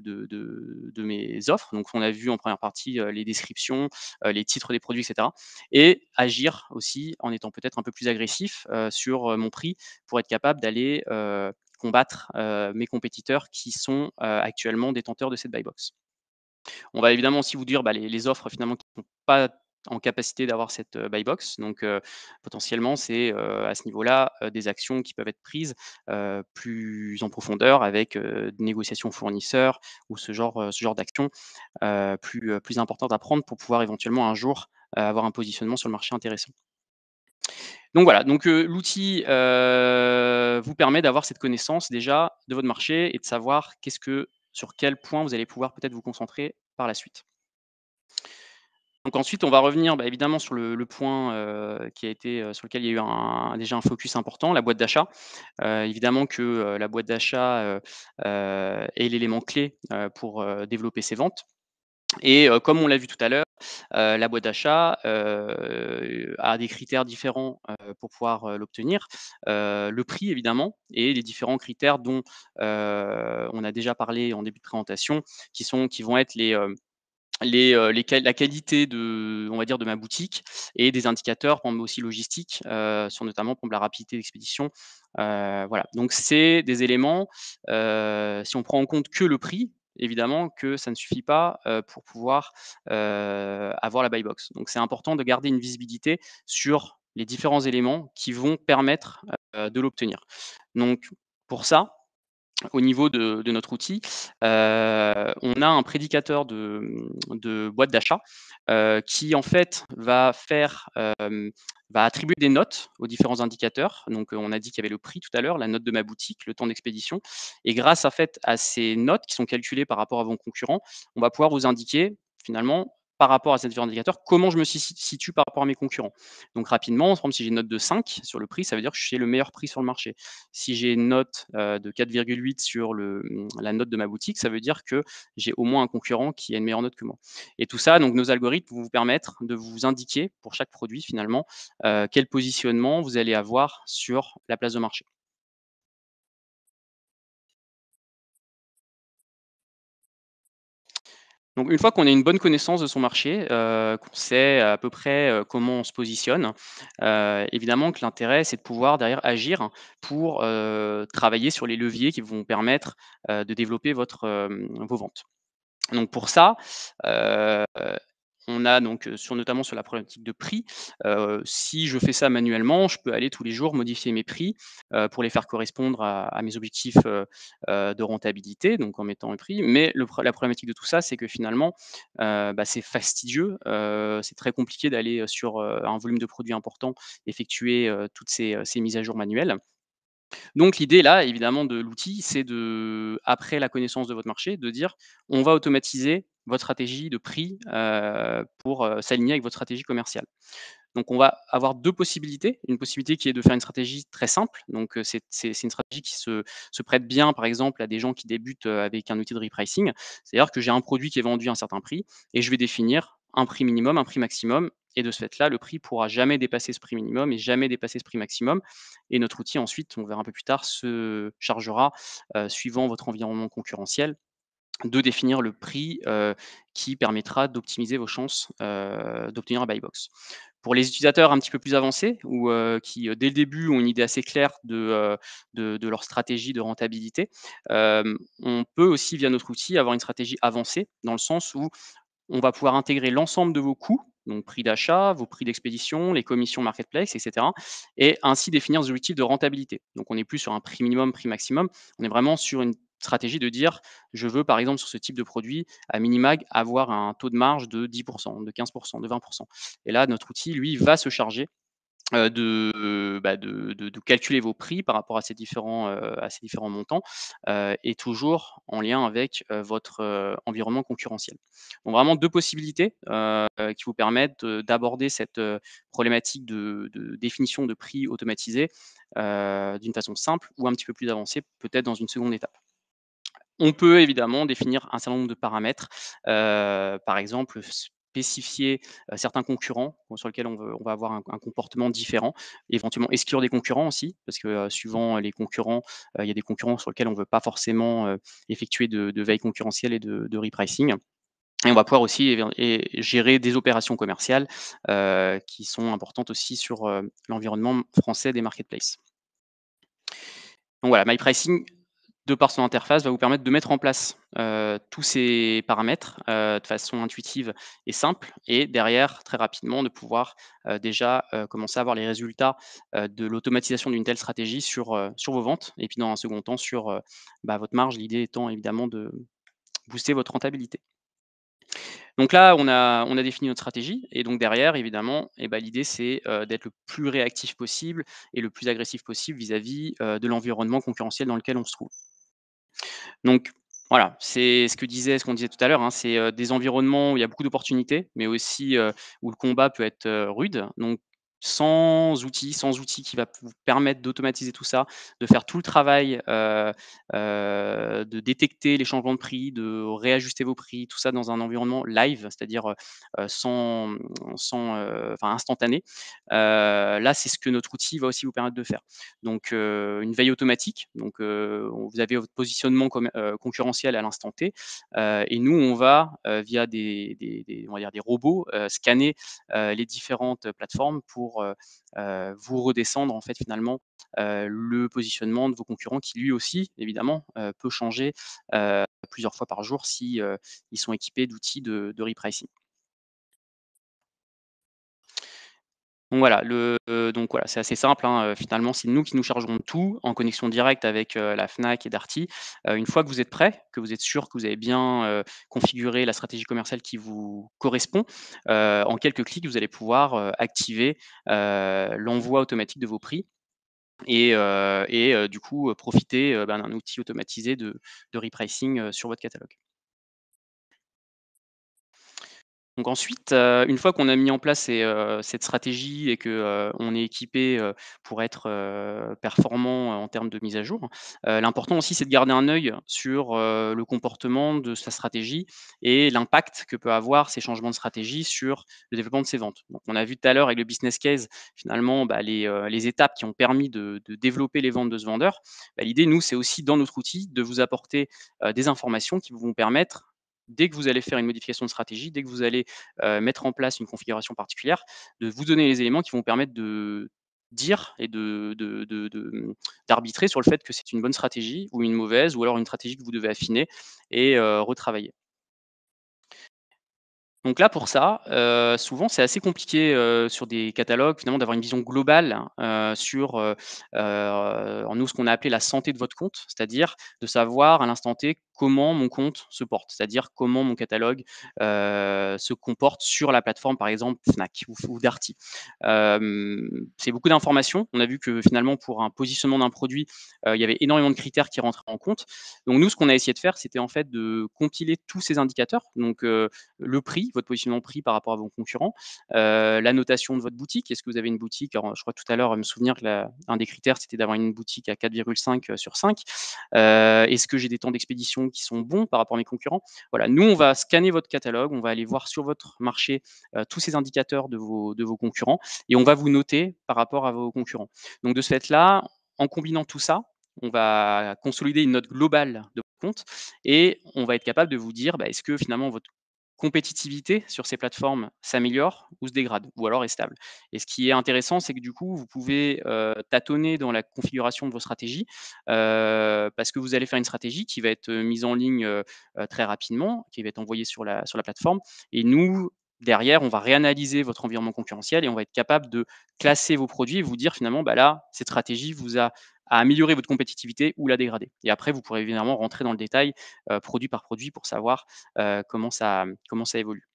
de mes offres, donc on a vu en première partie, les descriptions, les titres des produits et cetera et agir aussi en étant peut-être un peu plus agressif, sur, mon prix pour être capable d'aller, combattre, mes compétiteurs qui sont, actuellement détenteurs de cette buy box. On va évidemment aussi vous dire, les offres finalement qui ne sont pas en capacité d'avoir cette, buy box donc potentiellement c'est, à ce niveau-là, des actions qui peuvent être prises, plus en profondeur avec, des négociations fournisseurs ou ce genre d'actions, plus importantes à prendre pour pouvoir éventuellement un jour, avoir un positionnement sur le marché intéressant. Donc voilà, donc l'outil, vous permet d'avoir cette connaissance déjà de votre marché et de savoir sur quel point vous allez pouvoir peut-être vous concentrer par la suite. Donc ensuite, on va revenir, évidemment sur le point, qui a été, sur lequel il y a eu déjà un focus important, la boîte d'achat. Évidemment que, la boîte d'achat, est l'élément clé, pour, développer ses ventes. Et comme on l'a vu tout à l'heure, la boîte d'achat, a des critères différents, pour pouvoir, l'obtenir. Le prix évidemment et les différents critères dont, on a déjà parlé en début de présentation, qui vont être la qualité on va dire de ma boutique et des indicateurs, par exemple aussi logistiques, sur notamment, par exemple, la rapidité d'expédition. Voilà, donc c'est des éléments, si on prend en compte que le prix, évidemment que ça ne suffit pas, pour pouvoir, avoir la buy box. Donc c'est important de garder une visibilité sur les différents éléments qui vont permettre, de l'obtenir. Donc pour ça, au niveau de notre outil, on a un prédicateur de boîte d'achat, qui en fait va attribuer des notes aux différents indicateurs. Donc, on a dit qu'il y avait le prix tout à l'heure, la note de ma boutique, le temps d'expédition et grâce à ces notes qui sont calculées par rapport à vos concurrents, on va pouvoir vous indiquer finalement, par rapport à ces différents indicateurs, comment je me situe par rapport à mes concurrents. Donc rapidement, par exemple, si j'ai une note de 5 sur le prix, ça veut dire que je suis le meilleur prix sur le marché. Si j'ai une note, de 4,8 sur la note de ma boutique, ça veut dire que j'ai au moins un concurrent qui a une meilleure note que moi. Et tout ça, donc nos algorithmes vont vous permettre de vous indiquer pour chaque produit finalement, quel positionnement vous allez avoir sur la place de marché. Donc une fois qu'on a une bonne connaissance de son marché, qu'on sait à peu près, comment on se positionne, évidemment que l'intérêt, c'est de pouvoir derrière agir pour, travailler sur les leviers qui vont permettre, de développer vos ventes. Donc pour ça, heu, on a donc, notamment sur la problématique de prix, si je fais ça manuellement, je peux aller tous les jours modifier mes prix, pour les faire correspondre à mes objectifs, de rentabilité, donc en mettant un prix. Mais la problématique de tout ça, c'est que finalement, c'est fastidieux, c'est très compliqué d'aller, sur, un volume de produits important, effectuer, toutes ces mises à jour manuelles. Donc l'idée là, évidemment, de l'outil, c'est après la connaissance de votre marché, de dire: «On va automatiser votre stratégie de prix, pour, s'aligner avec votre stratégie commerciale». Donc on va avoir 2 possibilités. Une possibilité qui est de faire une stratégie très simple, donc c'est une stratégie qui se prête bien, par exemple, à des gens qui débutent, avec un outil de repricing. C'est-à-dire que j'ai un produit qui est vendu à un certain prix et je vais définir un prix minimum, un prix maximum et de ce fait-là, le prix pourra jamais dépasser ce prix minimum et jamais dépasser ce prix maximum et notre outil ensuite, on verra un peu plus tard, se chargera, suivant votre environnement concurrentiel, de définir le prix, qui permettra d'optimiser vos chances, d'obtenir un buy box. Pour les utilisateurs un petit peu plus avancés ou, qui, dès le début ont une idée assez claire de leur stratégie de rentabilité, on peut aussi via notre outil avoir une stratégie avancée dans le sens où on va pouvoir intégrer l'ensemble de vos coûts, donc prix d'achat, vos prix d'expédition, les commissions marketplace et cetera et ainsi définir des objectifs de rentabilité. Donc on n'est plus sur un prix minimum, prix maximum, on est vraiment sur une stratégie de dire: «Je veux par exemple sur ce type de produit, à minima avoir un taux de marge de 10 de 15 de 20 et là notre outil lui va se charger de calculer vos prix par rapport à ces différents montants, et toujours en lien avec, votre, environnement concurrentiel. Donc vraiment 2 possibilités, qui vous permettent, d'aborder cette, problématique de définition de prix automatisé, d'une façon simple ou un petit peu plus avancée, peut-être dans une seconde étape. On peut évidemment définir un certain nombre de paramètres, par exemple spécifier, certains concurrents sur lesquels on va avoir un comportement différent, éventuellement exclure des concurrents aussi parce que, suivant les concurrents, il y a des concurrents sur lesquels on ne veut pas forcément, effectuer de veille concurrentielle et de repricing et on va pouvoir aussi gérer des opérations commerciales, qui sont importantes aussi sur, l'environnement français des marketplaces. Donc voilà, MyPricing de par son interface, va vous permettre de mettre en place, tous ces paramètres, de façon intuitive et simple et derrière, très rapidement, de pouvoir, déjà, commencer à avoir les résultats, de l'automatisation d'une telle stratégie sur vos ventes et puis dans un second temps sur, votre marge. L'idée étant évidemment de booster votre rentabilité. Donc là, on a défini notre stratégie et donc derrière évidemment l'idée c'est, d'être le plus réactif possible et le plus agressif possible vis-à-vis, de l'environnement concurrentiel dans lequel on se trouve. Donc voilà, c'est ce qu'on disait tout à l'heure, hein, c'est, des environnements où il y a beaucoup d'opportunités, mais aussi, où le combat peut être, rude. Donc sans outils qui va vous permettre d'automatiser tout ça, de faire tout le travail, de détecter les changements de prix, de réajuster vos prix, tout ça dans un environnement live, c'est-à-dire, instantané. Là, c'est ce que notre outil va aussi vous permettre de faire. Donc, une veille automatique, donc, vous avez votre positionnement concurrentiel à l'instant T, et nous on va, via on va dire des robots, scanner, les différentes plateformes pour, vous redescendre en fait finalement, le positionnement de vos concurrents qui lui aussi évidemment, peut changer, plusieurs fois par jour si, ils sont équipés d'outils de repricing. Donc voilà, c'est assez simple, hein, finalement, c'est nous qui nous chargerons de tout en connexion directe avec, la Fnac et Darty. Une fois que vous êtes prêts, que vous êtes sûr que vous avez bien, configuré la stratégie commerciale qui vous correspond, en quelques clics, vous allez pouvoir, activer, l'envoi automatique de vos prix et du coup, profiter, d'un outil automatisé de repricing, sur votre catalogue. Donc ensuite, une fois qu'on a mis en place cette stratégie et que, on est équipé, pour être, performant en termes de mise à jour, l'important aussi, c'est de garder un œil sur, le comportement de sa stratégie et l'impact que peut avoir ces changements de stratégie sur le développement de ses ventes. Donc on a vu tout à l'heure avec le business case, finalement, bah, les étapes qui ont permis de développer les ventes de ce vendeur. Bah, l'idée, nous, c'est aussi dans notre outil de vous apporter, des informations qui vont permettre, dès que vous allez faire une modification de stratégie, dès que vous allez mettre en place une configuration particulière, de vous donner les éléments qui vont permettre de dire et d'arbitrer sur le fait que c'est une bonne stratégie ou une mauvaise, ou alors une stratégie que vous devez affiner et retravailler. Donc là, pour ça, souvent, c'est assez compliqué, sur des catalogues, finalement, d'avoir une vision globale, sur, en nous, ce qu'on a appelé la santé de votre compte. C'est-à-dire de savoir à l'instant T comment mon compte se porte. C'est-à-dire comment mon catalogue, se comporte sur la plateforme, par exemple, Fnac ou Darty. C'est beaucoup d'informations. On a vu que finalement, pour un positionnement d'un produit, il y avait énormément de critères qui rentraient en compte. Donc nous, ce qu'on a essayé de faire, c'était en fait de compiler tous ces indicateurs. Donc, le prix, votre positionnement prix par rapport à vos concurrents, la notation de votre boutique. Est-ce que vous avez une boutique? Alors, je crois tout à l'heure me souvenir que un des critères, c'était d'avoir une boutique à 4,5 sur 5. Est-ce que j'ai des temps d'expédition qui sont bons par rapport à mes concurrents? Voilà, nous, on va scanner votre catalogue, on va aller voir sur votre marché, tous ces indicateurs de vos concurrents et on va vous noter par rapport à vos concurrents. Donc de ce fait-là, en combinant tout ça, on va consolider une note globale de votre compte et on va être capable de vous dire, bah, est-ce que finalement votre compétitivité sur ces plateformes s'améliore ou se dégrade ou alors est stable. Et ce qui est intéressant, c'est que du coup, vous pouvez, tâtonner dans la configuration de vos stratégies, parce que vous allez faire une stratégie qui va être, mise en ligne, très rapidement, qui va être envoyée sur la plateforme et nous, derrière, on va réanalyser votre environnement concurrentiel et on va être capable de classer vos produits et vous dire finalement, bah, là, cette stratégie vous a amélioré votre compétitivité ou la dégradé. Et après, vous pourrez évidemment rentrer dans le détail, produit par produit pour savoir, comment ça évolue.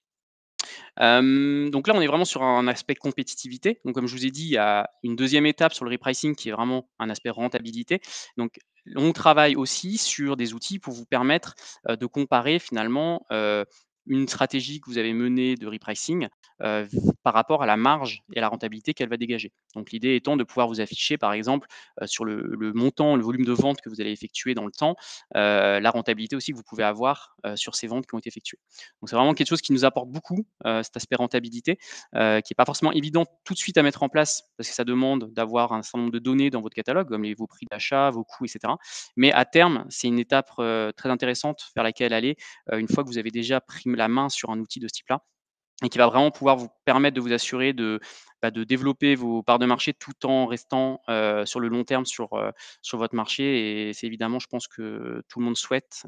Donc là, on est vraiment sur un aspect compétitivité. Donc comme je vous ai dit, il y a une deuxième étape sur le repricing qui est vraiment un aspect rentabilité. Donc on travaille aussi sur des outils pour vous permettre, de comparer finalement, une stratégie que vous avez menée de repricing, par rapport à la marge et à la rentabilité qu'elle va dégager. Donc l'idée étant de pouvoir vous afficher par exemple, sur le montant, le volume de vente que vous allez effectuer dans le temps, la rentabilité aussi que vous pouvez avoir, sur ces ventes qui ont été effectuées. Donc c'est vraiment quelque chose qui nous apporte beaucoup, cet aspect rentabilité, qui est pas forcément évident tout de suite à mettre en place parce que ça demande d'avoir un certain nombre de données dans votre catalogue, comme vos prix d'achat, vos coûts et cetera. Mais à terme, c'est une étape, très intéressante vers laquelle aller, une fois que vous avez déjà pris la main sur un outil de ce type-là et qui va vraiment pouvoir vous permettre de vous assurer de développer vos parts de marché tout en restant, sur le long terme sur votre marché et c'est évidemment, je pense que tout le monde souhaite,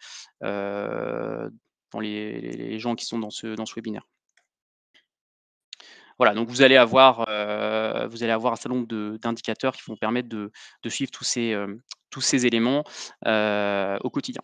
heu, dans les gens qui sont dans ce webinaire. Voilà, donc vous allez avoir un certain nombre d'indicateurs qui vont permettre de suivre tous ces éléments, au quotidien.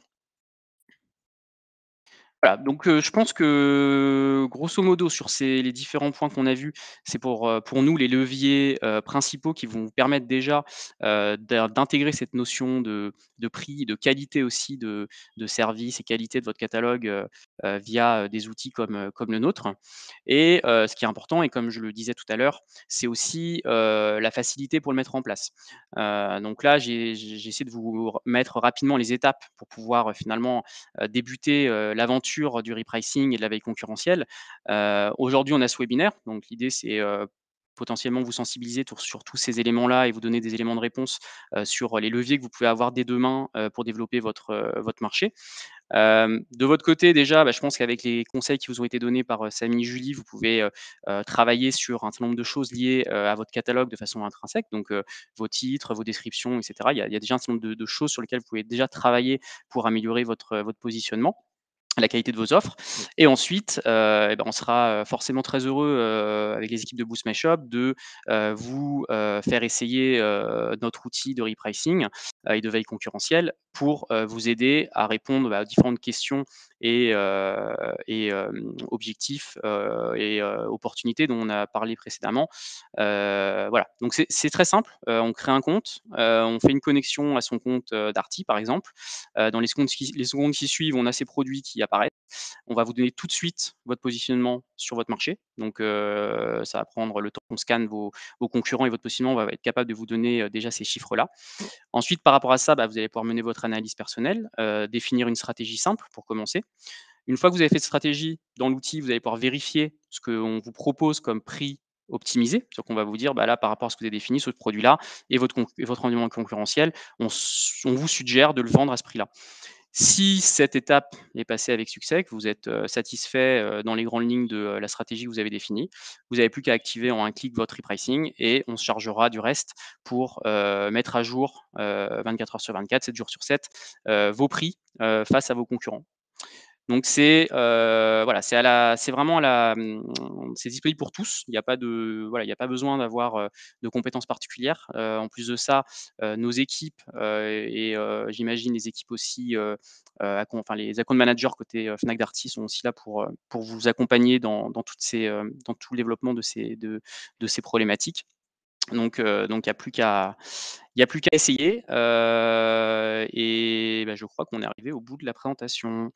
Voilà, donc je pense que grosso modo sur les différents points qu'on a vus, c'est pour nous les leviers, principaux qui vont vous permettre déjà, d'intégrer cette notion de prix, de qualité aussi de service et qualité de votre catalogue, via, des outils comme le nôtre et ce qui est important et comme je le disais tout à l'heure, c'est aussi, la facilité pour le mettre en place. Donc là, j'ai essayé de vous mettre rapidement les étapes pour pouvoir, finalement, débuter, l'aventure du repricing et de la veille concurrentielle. Aujourd'hui, on a ce webinaire, donc l'idée c'est, potentiellement vous sensibiliser sur tous ces éléments-là et vous donner des éléments de réponse, sur les leviers que vous pouvez avoir dès demain, pour développer votre marché. De votre côté déjà, bah, je pense qu'avec les conseils qui vous ont été donnés par, Samy et Julie, vous pouvez, travailler sur un certain nombre de choses liées, à votre catalogue de façon intrinsèque, donc vos titres, vos descriptions et cetera. Il y a déjà un certain nombre de choses sur lesquelles vous pouvez déjà travailler pour améliorer votre positionnement. la qualité de vos offres. Et ensuite, et ben, on sera, forcément très heureux, avec les équipes de Boost My Shop de, vous, faire essayer, notre outil de repricing, et de veille concurrentielle pour, vous aider à répondre, bah, aux différentes questions et objectifs, opportunités dont on a parlé précédemment. Voilà, donc c'est très simple, on crée un compte, on fait une connexion à son compte, Darty par exemple. Dans les secondes qui suivent, on a ces produits qui apparaissent. On va vous donner tout de suite votre positionnement sur votre marché. Donc, ça va prendre le temps qu'on scanne vos concurrents et votre positionnement, on va être capable de vous donner, déjà ces chiffres-là. Ensuite, par rapport à ça, bah, vous allez pouvoir mener votre analyse personnelle, définir une stratégie simple pour commencer. Une fois que vous avez fait cette stratégie dans l'outil, vous allez pouvoir vérifier ce qu'on vous propose comme prix optimisé. Donc on va vous dire, bah là, par rapport à ce que vous avez défini, ce produit-là et votre rendement concurrentiel, on vous suggère de le vendre à ce prix-là. Si cette étape est passée avec succès, que vous êtes, satisfait, dans les grandes lignes de, la stratégie que vous avez définie, vous n'avez plus qu'à activer en un clic votre repricing et on se chargera du reste pour, mettre à jour, 24 heures sur 24, 7 jours sur 7, vos prix, face à vos concurrents. Donc c'est, voilà, c'est vraiment c'est disponible pour tous. Il n'y a pas de voilà, il y a pas besoin d'avoir, de compétences particulières. En plus de ça, nos équipes, j'imagine les équipes aussi, enfin les account managers côté, Fnac Darty sont aussi là pour vous accompagner dans toutes ces, dans tout le développement de ces problématiques. Donc il y a plus qu'à essayer, et bah, je crois qu'on est arrivé au bout de la présentation.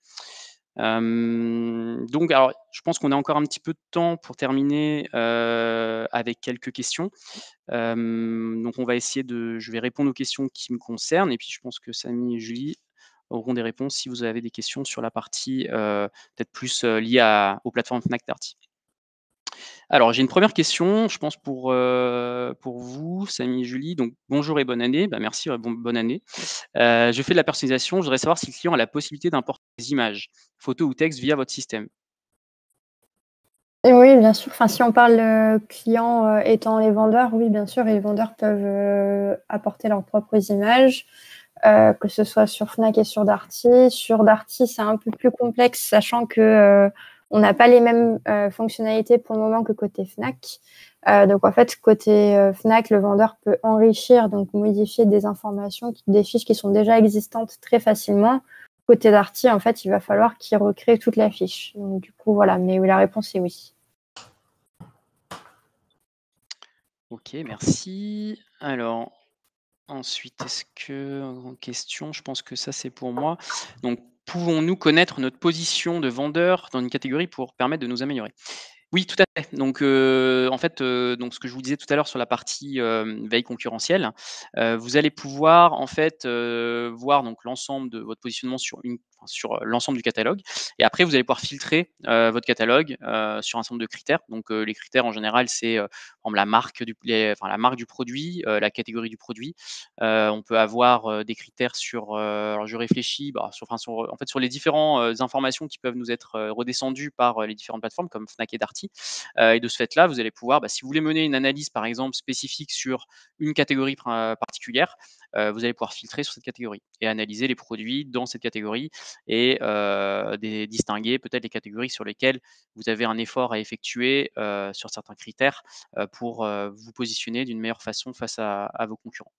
Donc alors, je pense qu'on a encore un petit peu de temps pour terminer, avec quelques questions. Donc on va essayer je vais répondre aux questions qui me concernent et puis je pense que Samy et Julie auront des réponses si vous avez des questions sur la partie, peut-être plus, liée aux plateformes Fnac Darty. Alors j'ai une première question, je pense pour vous, Samy et Julie. Donc bonjour et bonne année. Bah, merci, bonne année. Je fais de la personnalisation, je voudrais savoir si le client a la possibilité d'importer des images, photos ou textes via votre système? Et oui, bien sûr. Enfin, si on parle, clients, étant les vendeurs, oui, bien sûr, et les vendeurs peuvent, apporter leurs propres images, que ce soit sur Fnac et sur Darty. Sur Darty, c'est un peu plus complexe, sachant que, on n'a pas les mêmes, fonctionnalités pour le moment que côté Fnac. Donc en fait, côté, Fnac, le vendeur peut enrichir, donc modifier des informations, des fiches qui sont déjà existantes très facilement. Côté Darty, en fait, il va falloir qu'il recrée toute la fiche. Donc du coup, voilà, mais oui, la réponse est oui. OK, merci. Alors ensuite, est-ce que en question, je pense que ça c'est pour moi. Donc pouvons-nous connaître notre position de vendeur dans une catégorie pour permettre de nous améliorer? Oui, tout à fait. Donc, en fait, donc ce que je vous disais tout à l'heure sur la partie, veille concurrentielle, vous allez pouvoir en fait, voir donc l'ensemble de votre positionnement sur, l'ensemble du catalogue et après vous allez pouvoir filtrer, votre catalogue, sur un certain nombre de critères. Donc, les critères en général, c'est, par exemple la marque du produit, la catégorie du produit. On peut avoir, des critères sur, alors je réfléchis, bah, en fait sur les différents, informations qui peuvent nous être, redescendues par, les différentes plateformes comme Fnac et Darty. Et de ce fait-là, vous allez pouvoir, bah, si vous voulez mener une analyse, par exemple, spécifique sur une catégorie particulière, vous allez pouvoir filtrer sur cette catégorie et analyser les produits dans cette catégorie et distinguer peut-être les catégories sur lesquelles vous avez un effort à effectuer, sur certains critères, pour, vous positionner d'une meilleure façon face à vos concurrents.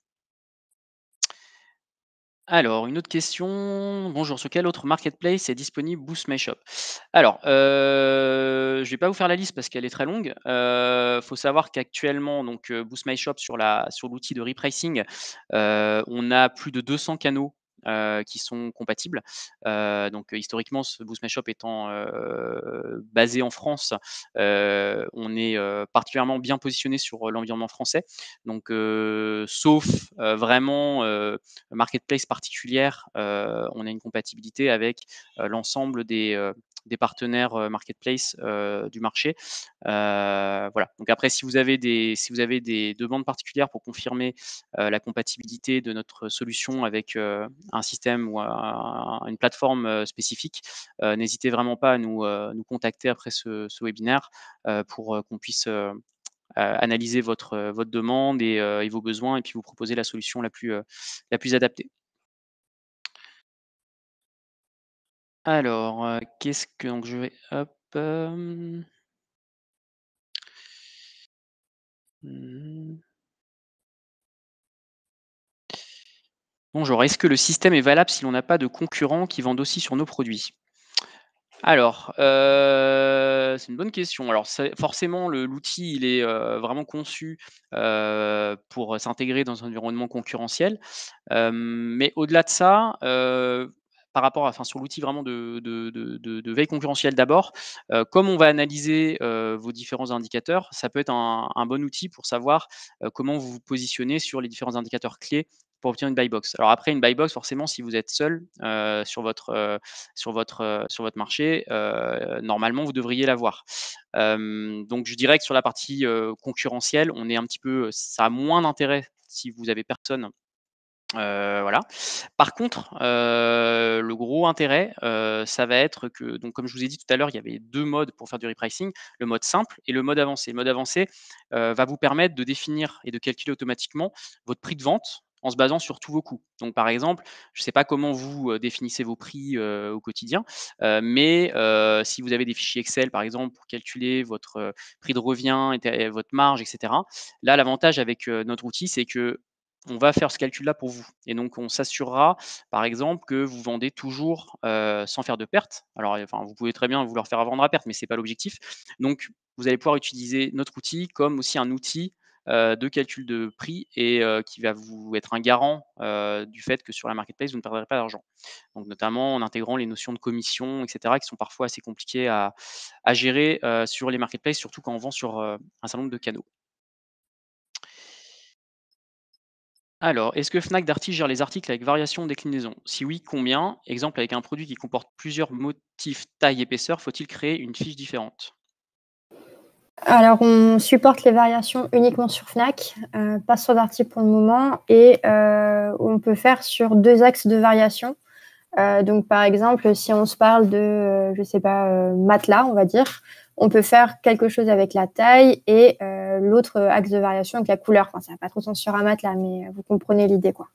Alors, une autre question. Bonjour, sur quel autre marketplace est disponible Boost My Shop? Alors, je vais pas vous faire la liste parce qu'elle est très longue. Faut savoir qu'actuellement, donc, Boost My Shop sur l'outil de repricing, on a plus de 200 canaux, qui sont compatibles. Donc, historiquement, ce Boost My Shop étant, basé en France, on est, particulièrement bien positionné sur, l'environnement français. Donc, sauf, vraiment, marketplace particulière, on a une compatibilité avec, l'ensemble des partenaires, marketplace, du marché. Voilà. Donc après si vous avez des demandes particulières pour confirmer, la compatibilité de notre solution avec, un système ou une plateforme, spécifique, n'hésitez vraiment pas à nous contacter après ce webinaire, pour, qu'on puisse, analyser votre demande et vos besoins et puis vous proposer la solution la plus adaptée. Alors, qu'est-ce que donc je vais hop, mmh. Bonjour, est-ce que le système est valable si l'on n'a pas de concurrents qui vendent aussi sur nos produits? Alors, c'est une bonne question. Alors c'est forcément l'outil, il est, vraiment conçu, pour s'intégrer dans un environnement concurrentiel. Mais au-delà de ça, par rapport à sur l'outil vraiment de veille concurrentielle d'abord, comme on va analyser, vos différents indicateurs, ça peut être un bon outil pour savoir, comment vous vous positionnez sur les différents indicateurs clés pour obtenir une buy box. Alors après une buy box, forcément, si vous êtes seul, sur votre marché, normalement vous devriez l'avoir. Donc je dirais que sur la partie, concurrentielle, on est un petit peu, ça a moins d'intérêt si vous avez personne. Voilà. Par contre, le gros intérêt, ça va être que donc comme je vous ai dit tout à l'heure, il y avait 2 modes pour faire du repricing, le mode simple et le mode avancé. Le mode avancé, va vous permettre de définir et de calculer automatiquement votre prix de vente en se basant sur tous vos coûts. Donc par exemple, je ne sais pas comment vous, définissez vos prix, au quotidien, mais si vous avez des fichiers Excel par exemple pour calculer votre, prix de revient et votre marge et cetera. Là, l'avantage avec, notre outil, c'est que on va faire ce calcul-là pour vous et donc on s'assurera, par exemple, que vous vendez toujours, sans faire de perte. Alors, enfin, vous pouvez très bien vouloir faire vendre à perte, mais c'est pas l'objectif. Donc vous allez pouvoir utiliser notre outil comme aussi un outil, de calcul de prix et qui va vous être un garant, du fait que sur la marketplace, vous ne perdrez pas d'argent. Donc notamment en intégrant les notions de commission et cetera qui sont parfois assez compliquées à gérer, sur les marketplaces, surtout quand on vend sur, un certain nombre de canaux. Alors, est-ce que Fnac Darty gère les articles avec variation ou déclinaison? Si oui, combien? Exemple, avec un produit qui comporte plusieurs motifs taille, épaisseur, faut-il créer une fiche différente? Alors, on supporte les variations uniquement sur Fnac, pas sur Darty pour le moment et on peut faire sur 2 axes de variation. Donc par exemple, si on se parle de, je sais pas, matelas, on va dire, on peut faire quelque chose avec la taille et l'autre axe de variation avec la couleur. Enfin, ça n'a pas trop de sens sur un matelas, mais vous comprenez l'idée, quoi.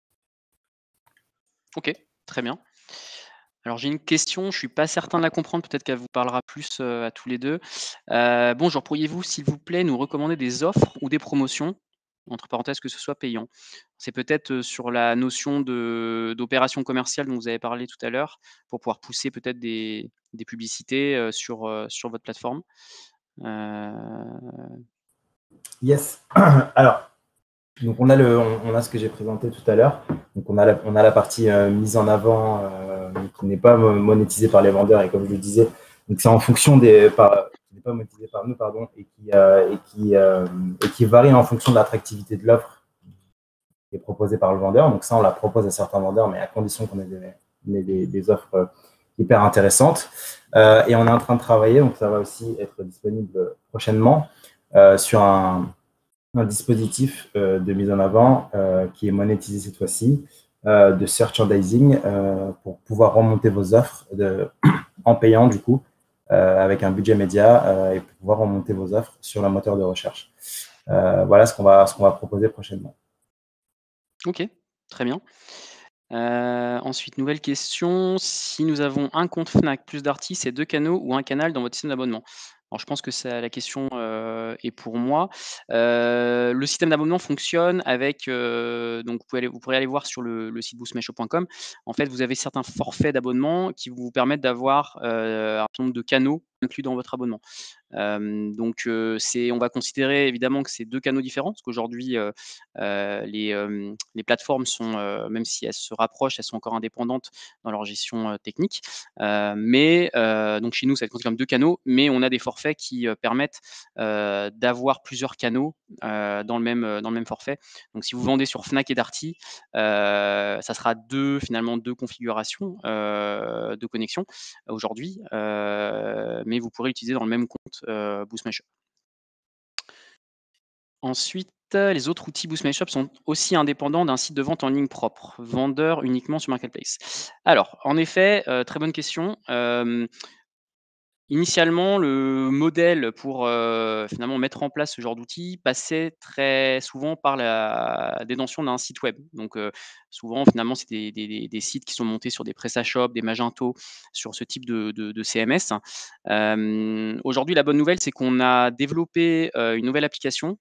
OK, très bien. Alors j'ai une question, je ne suis pas certain de la comprendre, peut-être qu'elle vous parlera plus, à tous les 2. Bonjour, pourriez-vous, s'il vous plaît, nous recommander des offres ou des promotions? Entre parenthèses, que ce soit payant. C'est peut-être, sur la notion d'opération commerciale dont vous avez parlé tout à l'heure, pour pouvoir pousser peut-être des publicités, sur votre plateforme? Heu, Yes. Alors, donc on a ce que j'ai présenté tout à l'heure. Donc on a la partie mise en avant qui n'est pas monétisée par les vendeurs et comme je le disais, donc c'est en fonction qui n'est pas monétisé par nous pardon et qui varie en fonction de l'attractivité de l'offre qui est proposée par le vendeur. Donc ça on la propose à certains vendeurs, mais à condition qu'on ait des offres hyper intéressantes. Et on est en train de travailler, donc ça va aussi être disponible prochainement sur un dispositif de mise en avant qui est monétisé cette fois-ci, de merchandising pour pouvoir remonter vos offres en payant du coup, avec un budget média et pour pouvoir remonter vos offres sur la moteur de recherche. Voilà ce qu'on va proposer prochainement. OK, très bien. Ensuite, nouvelle question, si nous avons un compte Fnac plus Darty, c'est 2 canaux ou un canal dans votre système d'abonnement? Alors je pense que ça la question, est pour moi. Le système d'abonnement fonctionne avec, donc vous pourrez aller voir sur le site boostmyshop.com. En fait, vous avez certains forfaits d'abonnement qui vous permettent d'avoir, un certain nombre de canaux inclus dans votre abonnement. Donc on va considérer évidemment que c'est 2 canaux différents parce qu'aujourd'hui, les plateformes sont, même si elles se rapprochent, elles sont encore indépendantes dans leur gestion, technique. Mais donc chez nous, ça va être considéré comme 2 canaux, mais on a des forfaits qui, permettent, d'avoir plusieurs canaux, dans le même forfait. Donc si vous vendez sur Fnac et Darty, ça sera 2 finalement 2 configurations, de connexion aujourd'hui, mais vous pourrez utiliser dans le même compte, Boost My Shop. Ensuite, les autres outils Boost My Shop sont aussi indépendants d'un site de vente en ligne propre, vendeur uniquement sur marketplace. Alors, en effet, très bonne question. initialement, le modèle pour, finalement mettre en place ce genre d'outil passait très souvent par la détention d'un site web. Donc, souvent finalement c'est des sites qui sont montés sur des PrestaShop, des Magento, sur ce type de CMS. Aujourd'hui la bonne nouvelle c'est qu'on a développé, une nouvelle application,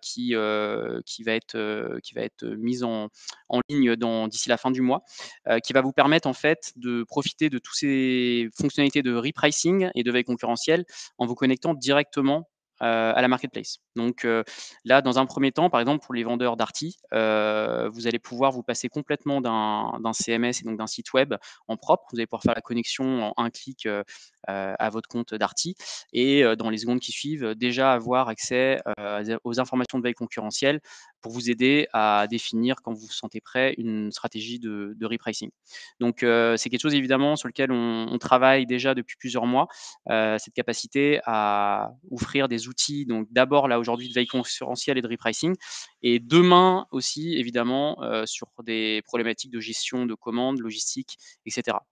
qui va être mise en ligne d'ici la fin du mois, qui va vous permettre en fait de profiter de toutes ces fonctionnalités de repricing et de veille concurrentielle en vous connectant directement à la marketplace. Donc là, dans un premier temps, par exemple pour les vendeurs d'Arty, vous allez pouvoir vous passer complètement d'un CMS et donc d'un site web en propre. Vous allez pouvoir faire la connexion en un clic à votre compte d'Arty et dans les secondes qui suivent, déjà avoir accès aux informations de veille concurrentielle pour vous aider à définir, quand vous vous sentez prêt, une stratégie de repricing. Donc, c'est quelque chose évidemment sur lequel on travaille déjà depuis plusieurs mois, cette capacité à offrir des outils, donc d'abord là aujourd'hui de veille concurrentielle et de repricing et demain aussi évidemment, sur des problématiques de gestion de commandes, logistique et cetera.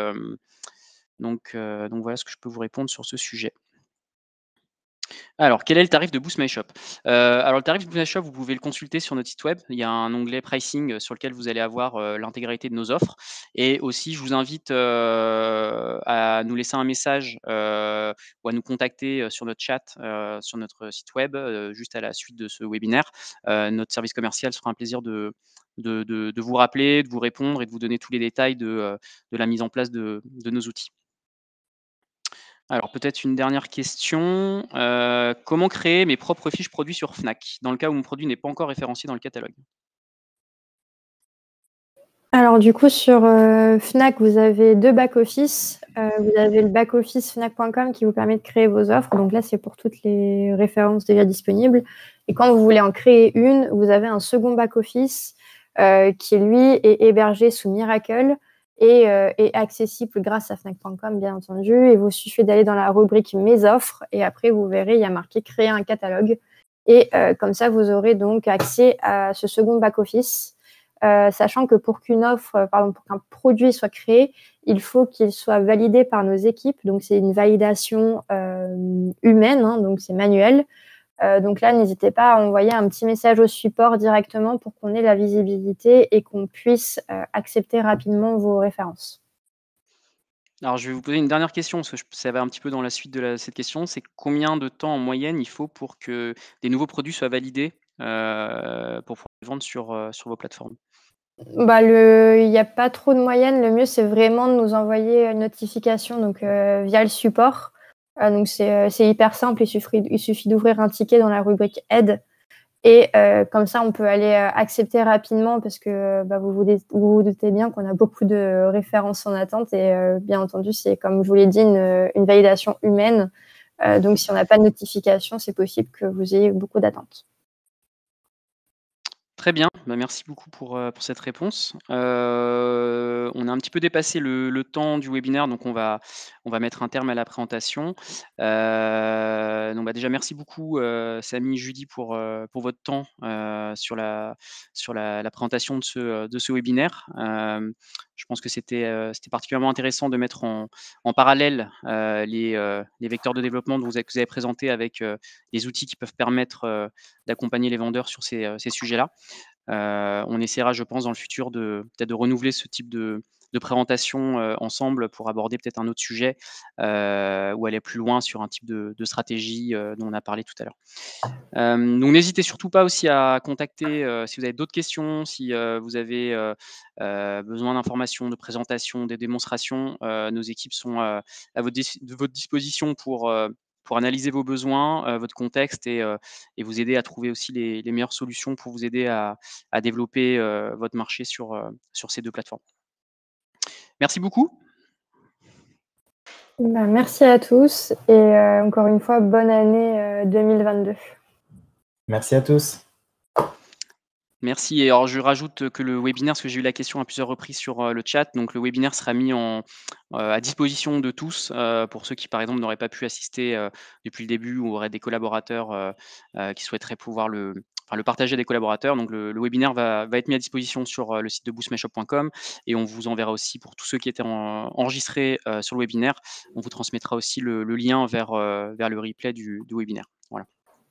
Donc voilà ce que je peux vous répondre sur ce sujet. Alors, quel est le tarif de Boost My Shop? Alors le tarif de Boost My Shop, vous pouvez le consulter sur notre site web. Il y a un onglet pricing, sur lequel vous allez avoir, l'intégralité de nos offres et aussi je vous invite, à nous laisser un message, ou à nous contacter, sur notre chat, sur notre site web, juste à la suite de ce webinaire. Notre service commercial se fera un plaisir de vous rappeler, de vous répondre et de vous donner tous les détails de la mise en place de nos outils. Alors peut-être une dernière question, comment créer mes propres fiches produits sur Fnac, dans le cas où mon produit n'est pas encore référencé dans le catalogue? Alors du coup sur, Fnac, vous avez 2 back-office. Vous avez le back-office fnac.com qui vous permet de créer vos offres. Donc là, c'est pour toutes les références déjà disponibles et quand vous voulez en créer une, vous avez un second back-office, qui lui est hébergé sous Miracle et est accessible grâce à fnac.com bien entendu. Il vous suffit d'aller dans la rubrique Mes offres et après vous verrez, il y a marqué créer un catalogue et comme ça vous aurez donc accès à ce second back-office. Sachant que pour qu'une offre, pardon, pour qu'un produit soit créé, il faut qu'il soit validé par nos équipes. Donc c'est une validation humaine, hein, donc c'est manuel. Donc là, n'hésitez pas à envoyer un petit message au support directement pour qu'on ait la visibilité et qu'on puisse accepter rapidement vos références. Alors je vais vous poser une dernière question, parce que ça va un petit peu dans la suite de cette question, c'est combien de temps en moyenne il faut pour que des nouveaux produits soient validés, pour pouvoir les vendre sur vos plateformes? Bah, il y a pas trop de moyenne. Le mieux, c'est vraiment de nous envoyer une notification donc via le support. Donc c'est hyper simple. Il suffit d'ouvrir un ticket dans la rubrique aide et comme ça, on peut aller accepter rapidement parce que bah, vous vous doutez bien qu'on a beaucoup de références en attente et bien entendu, c'est comme je vous l'ai dit, une validation humaine. Donc si on n'a pas de notification, c'est possible que vous ayez beaucoup d'attentes. Très bien, bah, merci beaucoup pour cette réponse. On a un petit peu dépassé le temps du webinaire, donc on va mettre un terme à la présentation. Donc bah, déjà merci beaucoup, Samy, Judy pour votre temps, sur la présentation de ce webinaire. Je pense que c'était particulièrement intéressant de mettre en parallèle, les vecteurs de développement que vous avez présentés avec, les outils qui peuvent permettre, d'accompagner les vendeurs sur ces sujets-là. On essaiera, je pense, dans le futur peut-être de renouveler ce type de présentation, ensemble pour aborder peut-être un autre sujet, ou aller plus loin sur un type de stratégie, dont on a parlé tout à l'heure. Donc n'hésitez surtout pas aussi à contacter, si vous avez d'autres questions, si, vous avez, besoin d'informations, de présentations, des démonstrations, nos équipes sont, à votre disposition pour analyser vos besoins, votre contexte et vous aider à trouver aussi les meilleures solutions pour vous aider à développer, votre marché sur ces 2 plateformes. Merci beaucoup. Bah, merci à tous et encore une fois, bonne année 2022. Merci à tous. Merci et alors je rajoute que le webinaire, parce que j'ai eu la question à plusieurs reprises sur, le chat, donc le webinaire sera mis à disposition de tous, pour ceux qui, par exemple, n'auraient pas pu assister, depuis le début ou auraient des collaborateurs, qui souhaiteraient pouvoir le partager à des collaborateurs. Donc le webinaire va être mis à disposition sur le site de boostmyshop.com et on vous enverra aussi pour tous ceux qui étaient enregistrés sur le webinaire, on vous transmettra aussi le lien vers le replay du webinaire. Voilà.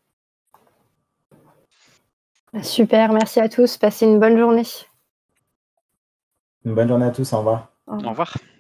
Super, merci à tous. Passez une bonne journée. Une bonne journée à tous. Au revoir. Au revoir.